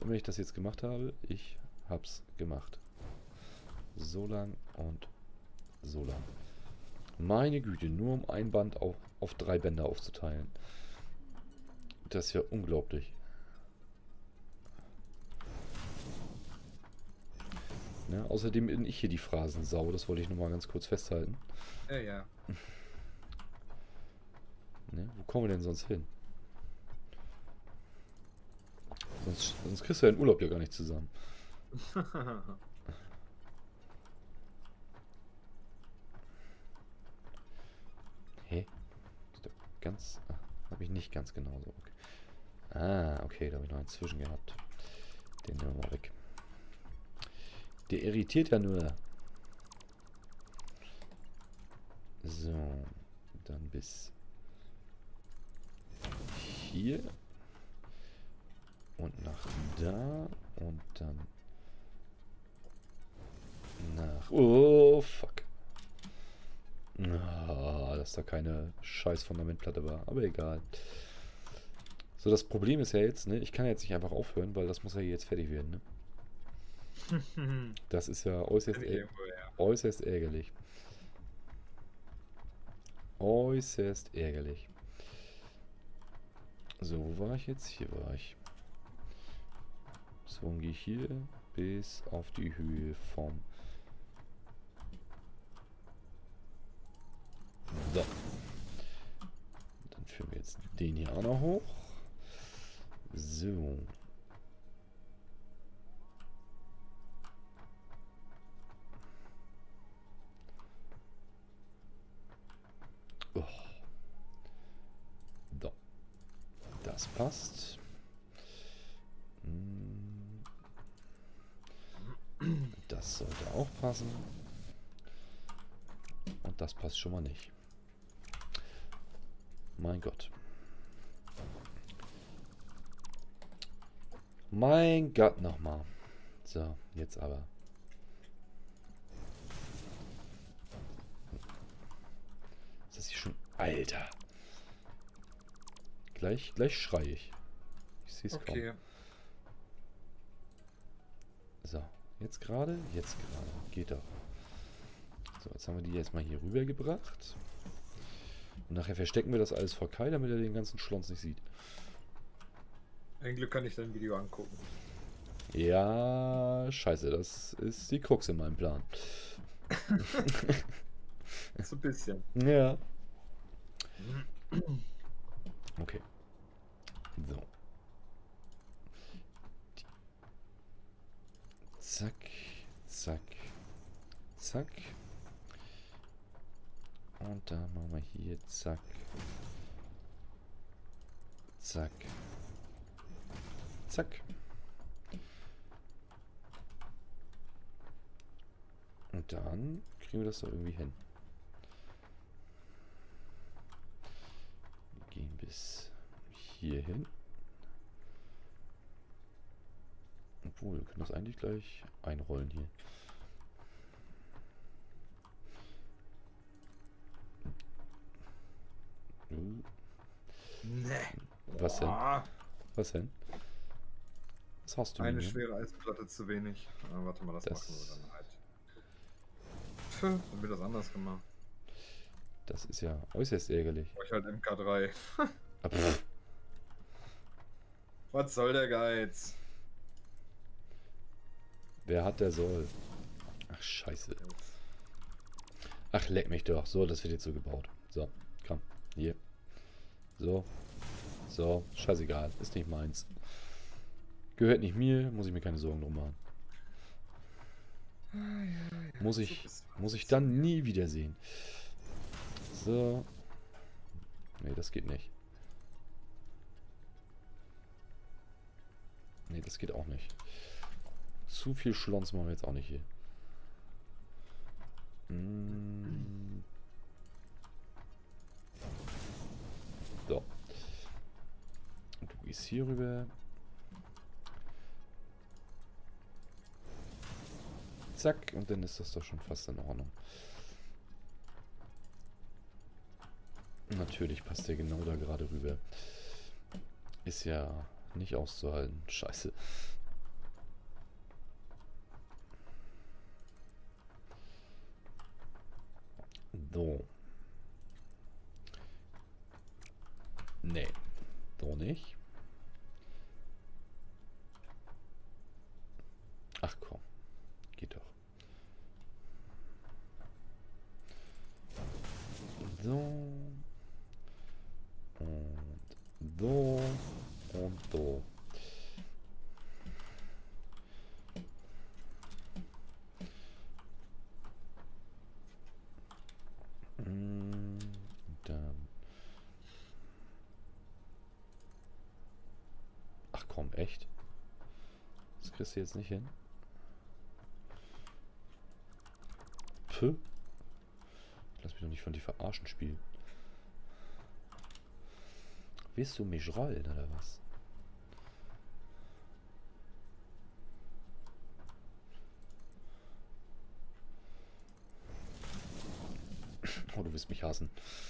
Und wenn ich das jetzt gemacht habe, ich hab's gemacht. So lang und so lang. Meine Güte, nur um ein Band auf, auf drei Bänder aufzuteilen. Das ist ja unglaublich. Ne? Außerdem bin ich hier die Phrasensau, das wollte ich nochmal ganz kurz festhalten. Ja, ja. Ne? Wo kommen wir denn sonst hin? Sonst, sonst kriegst du ja den Urlaub ja gar nicht zusammen. Hä? Ist doch ganz... Habe ich nicht ganz genauso. Okay. Ah, okay, da habe ich noch einen zwischen gehabt. Den nehmen wir mal weg. Der irritiert ja nur. So, dann bis hier. Und nach da. Und dann nach... Oh, fuck. Ah, dass da keine scheiß Fundamentplatte war. Aber egal. So, das Problem ist ja jetzt, ne? Ich kann jetzt nicht einfach aufhören, weil das muss ja jetzt fertig werden, ne? Das ist ja äußerst, Kenn ich ä- irgendwo, ja. äußerst ärgerlich. Äußerst ärgerlich. So, wo war ich jetzt? Hier war ich. So, dann gehe ich hier bis auf die Höhe vom... So. Dann führen wir jetzt den hier auch noch hoch. So. Oh. So. Das passt. Hm. Das sollte auch passen. Und das passt schon mal nicht. Mein Gott. Mein Gott nochmal. So, jetzt aber. Ist das hier schon... Alter. Gleich, gleich schreie ich. Ich sehe es Okay. kaum. So, jetzt gerade? Jetzt gerade. Geht doch. So, jetzt haben wir die jetzt mal hier rüber gebracht. Und nachher verstecken wir das alles vor Kai, damit er den ganzen Schlons nicht sieht. Ein Glück kann ich dein Video angucken. Ja, scheiße, das ist die Krux in meinem Plan. So ein bisschen. Ja. Okay. So. Zack, zack, zack. Und dann machen wir hier zack, zack, zack. Und dann kriegen wir das doch irgendwie hin. Wir gehen bis hier hin. Obwohl, wir können das eigentlich gleich einrollen hier. Uh, Nee. Was denn? Boah. Was denn? Was hast du Eine denn? schwere Eisplatte zu wenig. Ah, warte mal, das, Das- machen wir dann halt. Pff, dann wird das anders gemacht. Das ist ja äußerst ärgerlich. Brauche ich halt M K drei. Ah, pff. Was soll der Geiz? Wer hat, der soll. Ach, scheiße. Ach, leck mich doch. So, das wird jetzt so gebaut. So, komm. Hier. So. So, scheißegal. Ist nicht meins. Gehört nicht mir. Muss ich mir keine Sorgen drum machen. Muss ich, muss ich dann nie wiedersehen. So. Nee, das geht nicht. Nee, das geht auch nicht. Zu viel Schlons machen wir jetzt auch nicht hier. Mm. So. Und du gehst hier rüber. Zack, und dann ist das doch schon fast in Ordnung. Natürlich passt der genau da gerade rüber. Ist ja nicht auszuhalten. Scheiße. So. Nee. So nicht. Ach komm. Geht doch. So. Und so. Und so. Und dann. Ach komm, echt? Das kriegst du jetzt nicht hin. Puh. Lass mich doch nicht von dir verarschen, Spiel. Willst du mich rollen, oder was? Oh, du wirst mich hassen.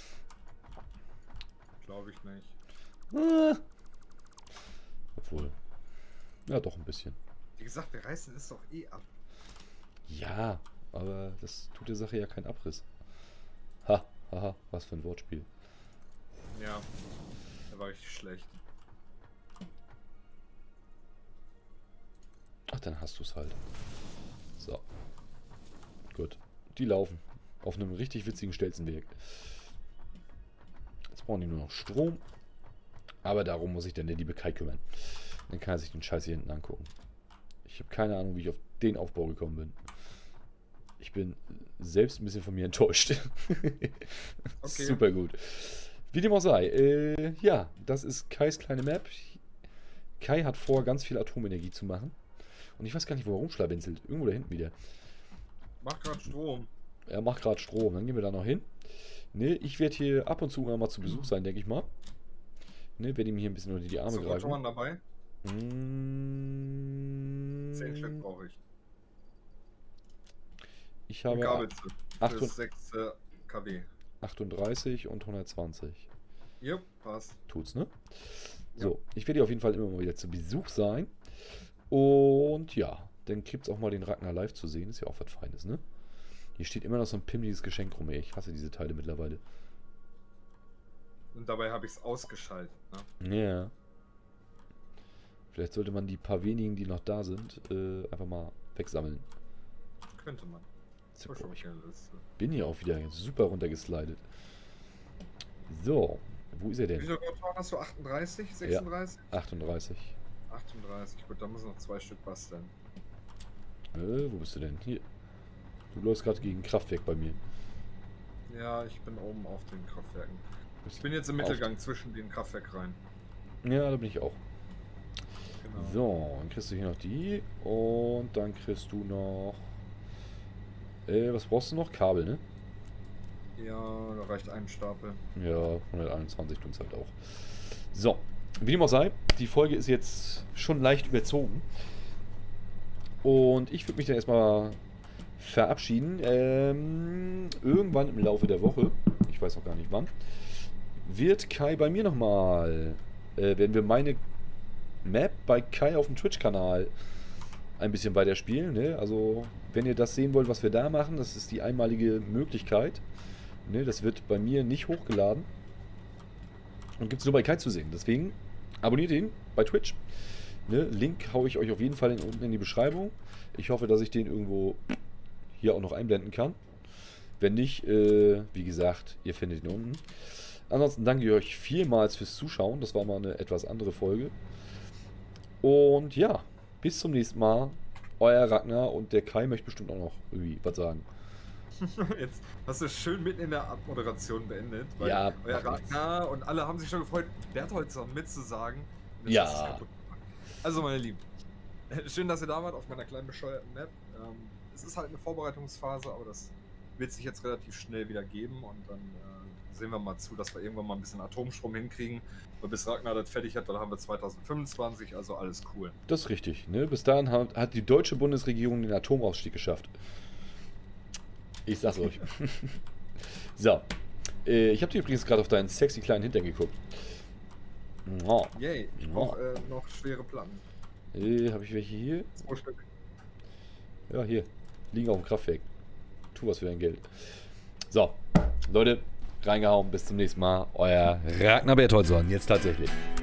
Glaube ich nicht. Ah. Obwohl. Ja, doch ein bisschen. Wie gesagt, wir reißen es doch eh ab. Ja, aber das tut der Sache ja keinen Abriss. Ha, haha, was für ein Wortspiel. Ja, da war ich schlecht. Ach, dann hast du es halt. So. Gut. Die laufen. Auf einem richtig witzigen Stelzenweg. Jetzt brauchen die nur noch Strom. Aber darum muss sich dann der liebe Kai kümmern. Dann kann er sich den Scheiß hier hinten angucken. Ich habe keine Ahnung, wie ich auf den Aufbau gekommen bin. Ich bin selbst ein bisschen von mir enttäuscht. Okay. Super gut. Wie dem auch sei. Äh, ja, das ist Kais kleine Map. Kai hat vor, ganz viel Atomenergie zu machen. Und ich weiß gar nicht, wo er rumschlawenzelt. Irgendwo da hinten wieder. Mach grad Strom. Er macht gerade Strom. Dann gehen wir da noch hin. Ne, ich werde hier ab und zu mal zu Besuch sein, denke ich mal. Ne, werde ihm hier ein bisschen unter die Arme Hast du greifen. Rotoren dabei? Mm, zehn Stück brauche ich. Ich Und habe Gabelze. acht- Für sechs Kilowatt. achtunddreißig und hundertzwanzig. Jupp, passt. Tut's, ne? So, ich werde hier auf jeden Fall immer mal wieder zu Besuch sein. Und ja, dann gibt's auch mal den Ragnar live zu sehen. Ist ja auch was Feines, ne? Hier steht immer noch so ein pimmeliges Geschenk rum, ey. Ich hasse diese Teile mittlerweile. Und dabei habe ich es ausgeschaltet. Ne? Ja. Vielleicht sollte man die paar wenigen, die noch da sind, äh, einfach mal wegsammeln. Könnte man. So, Hab ich ich auf der Liste. bin hier auch wieder super runtergeslidet. So, wo ist er Wie denn? viele Rotoren hast du? achtunddreißig? sechsunddreißig? achtunddreißig. achtunddreißig. Gut, da müssen noch zwei Stück basteln. Äh, wo bist du denn? Hier. Du läufst gerade gegen ein Kraftwerk bei mir. Ja, ich bin oben auf den Kraftwerken. Bist Ich bin jetzt im auf- Mittelgang zwischen den Kraftwerkreihen. Ja, da bin ich auch. Genau. So, dann kriegst du hier noch die. Und dann kriegst du noch... Äh, was brauchst du noch? Kabel, ne? Ja, da reicht ein Stapel. Ja, hunderteinundzwanzig tun es halt auch. So, wie dem auch sei, die Folge ist jetzt schon leicht überzogen. Und ich würde mich dann erstmal verabschieden. Ähm, irgendwann im Laufe der Woche, ich weiß noch gar nicht wann, wird Kai bei mir nochmal, äh, werden wir meine Map bei Kai auf dem Twitch-Kanal ein bisschen weiterspielen. Ne? Also, wenn ihr das sehen wollt, was wir da machen, das ist die einmalige Möglichkeit. Ne? Das wird bei mir nicht hochgeladen und gibt es nur bei Kai zu sehen. Deswegen abonniert ihn bei Twitch. Ne? Link haue ich euch auf jeden Fall in, unten in die Beschreibung. Ich hoffe, dass ich den irgendwo hier auch noch einblenden kann. Wenn nicht, äh, wie gesagt, ihr findet ihn unten. Ansonsten danke ich euch vielmals fürs Zuschauen. Das war mal eine etwas andere Folge. Und ja, bis zum nächsten Mal. Euer Ragnar, und der Kai möchte bestimmt auch noch irgendwie was sagen. Jetzt hast du schön mitten in der Abmoderation beendet. Weil Ja, euer macht nichts. Ragnar und alle haben sich schon gefreut, der hat heute so mitzusagen. Und jetzt Ja. hast du's kaputt gemacht. Also, meine Lieben, schön, dass ihr da wart auf meiner kleinen bescheuerten Map. Ähm, es ist halt eine Vorbereitungsphase, aber das wird sich jetzt relativ schnell wieder geben und dann äh, sehen wir mal zu, dass wir irgendwann mal ein bisschen Atomstrom hinkriegen. Weil bis Ragnar das fertig hat, dann haben wir zweitausendfünfundzwanzig, also alles cool. Das ist richtig. Ne? Bis dahin hat, hat die deutsche Bundesregierung den Atomausstieg geschafft. Ich sag's euch. So. Äh, ich habe dir übrigens gerade auf deinen sexy kleinen Hintern geguckt. Oh. Yay, ich Ja. brauche äh, noch schwere Platten. Äh, habe ich welche hier? Zwei Stück. Ja, hier. Liegen auf dem Kraftwerk. Tu was für dein Geld. So, Leute, reingehauen. Bis zum nächsten Mal. Euer Ragnar Bertholdsson. Jetzt tatsächlich.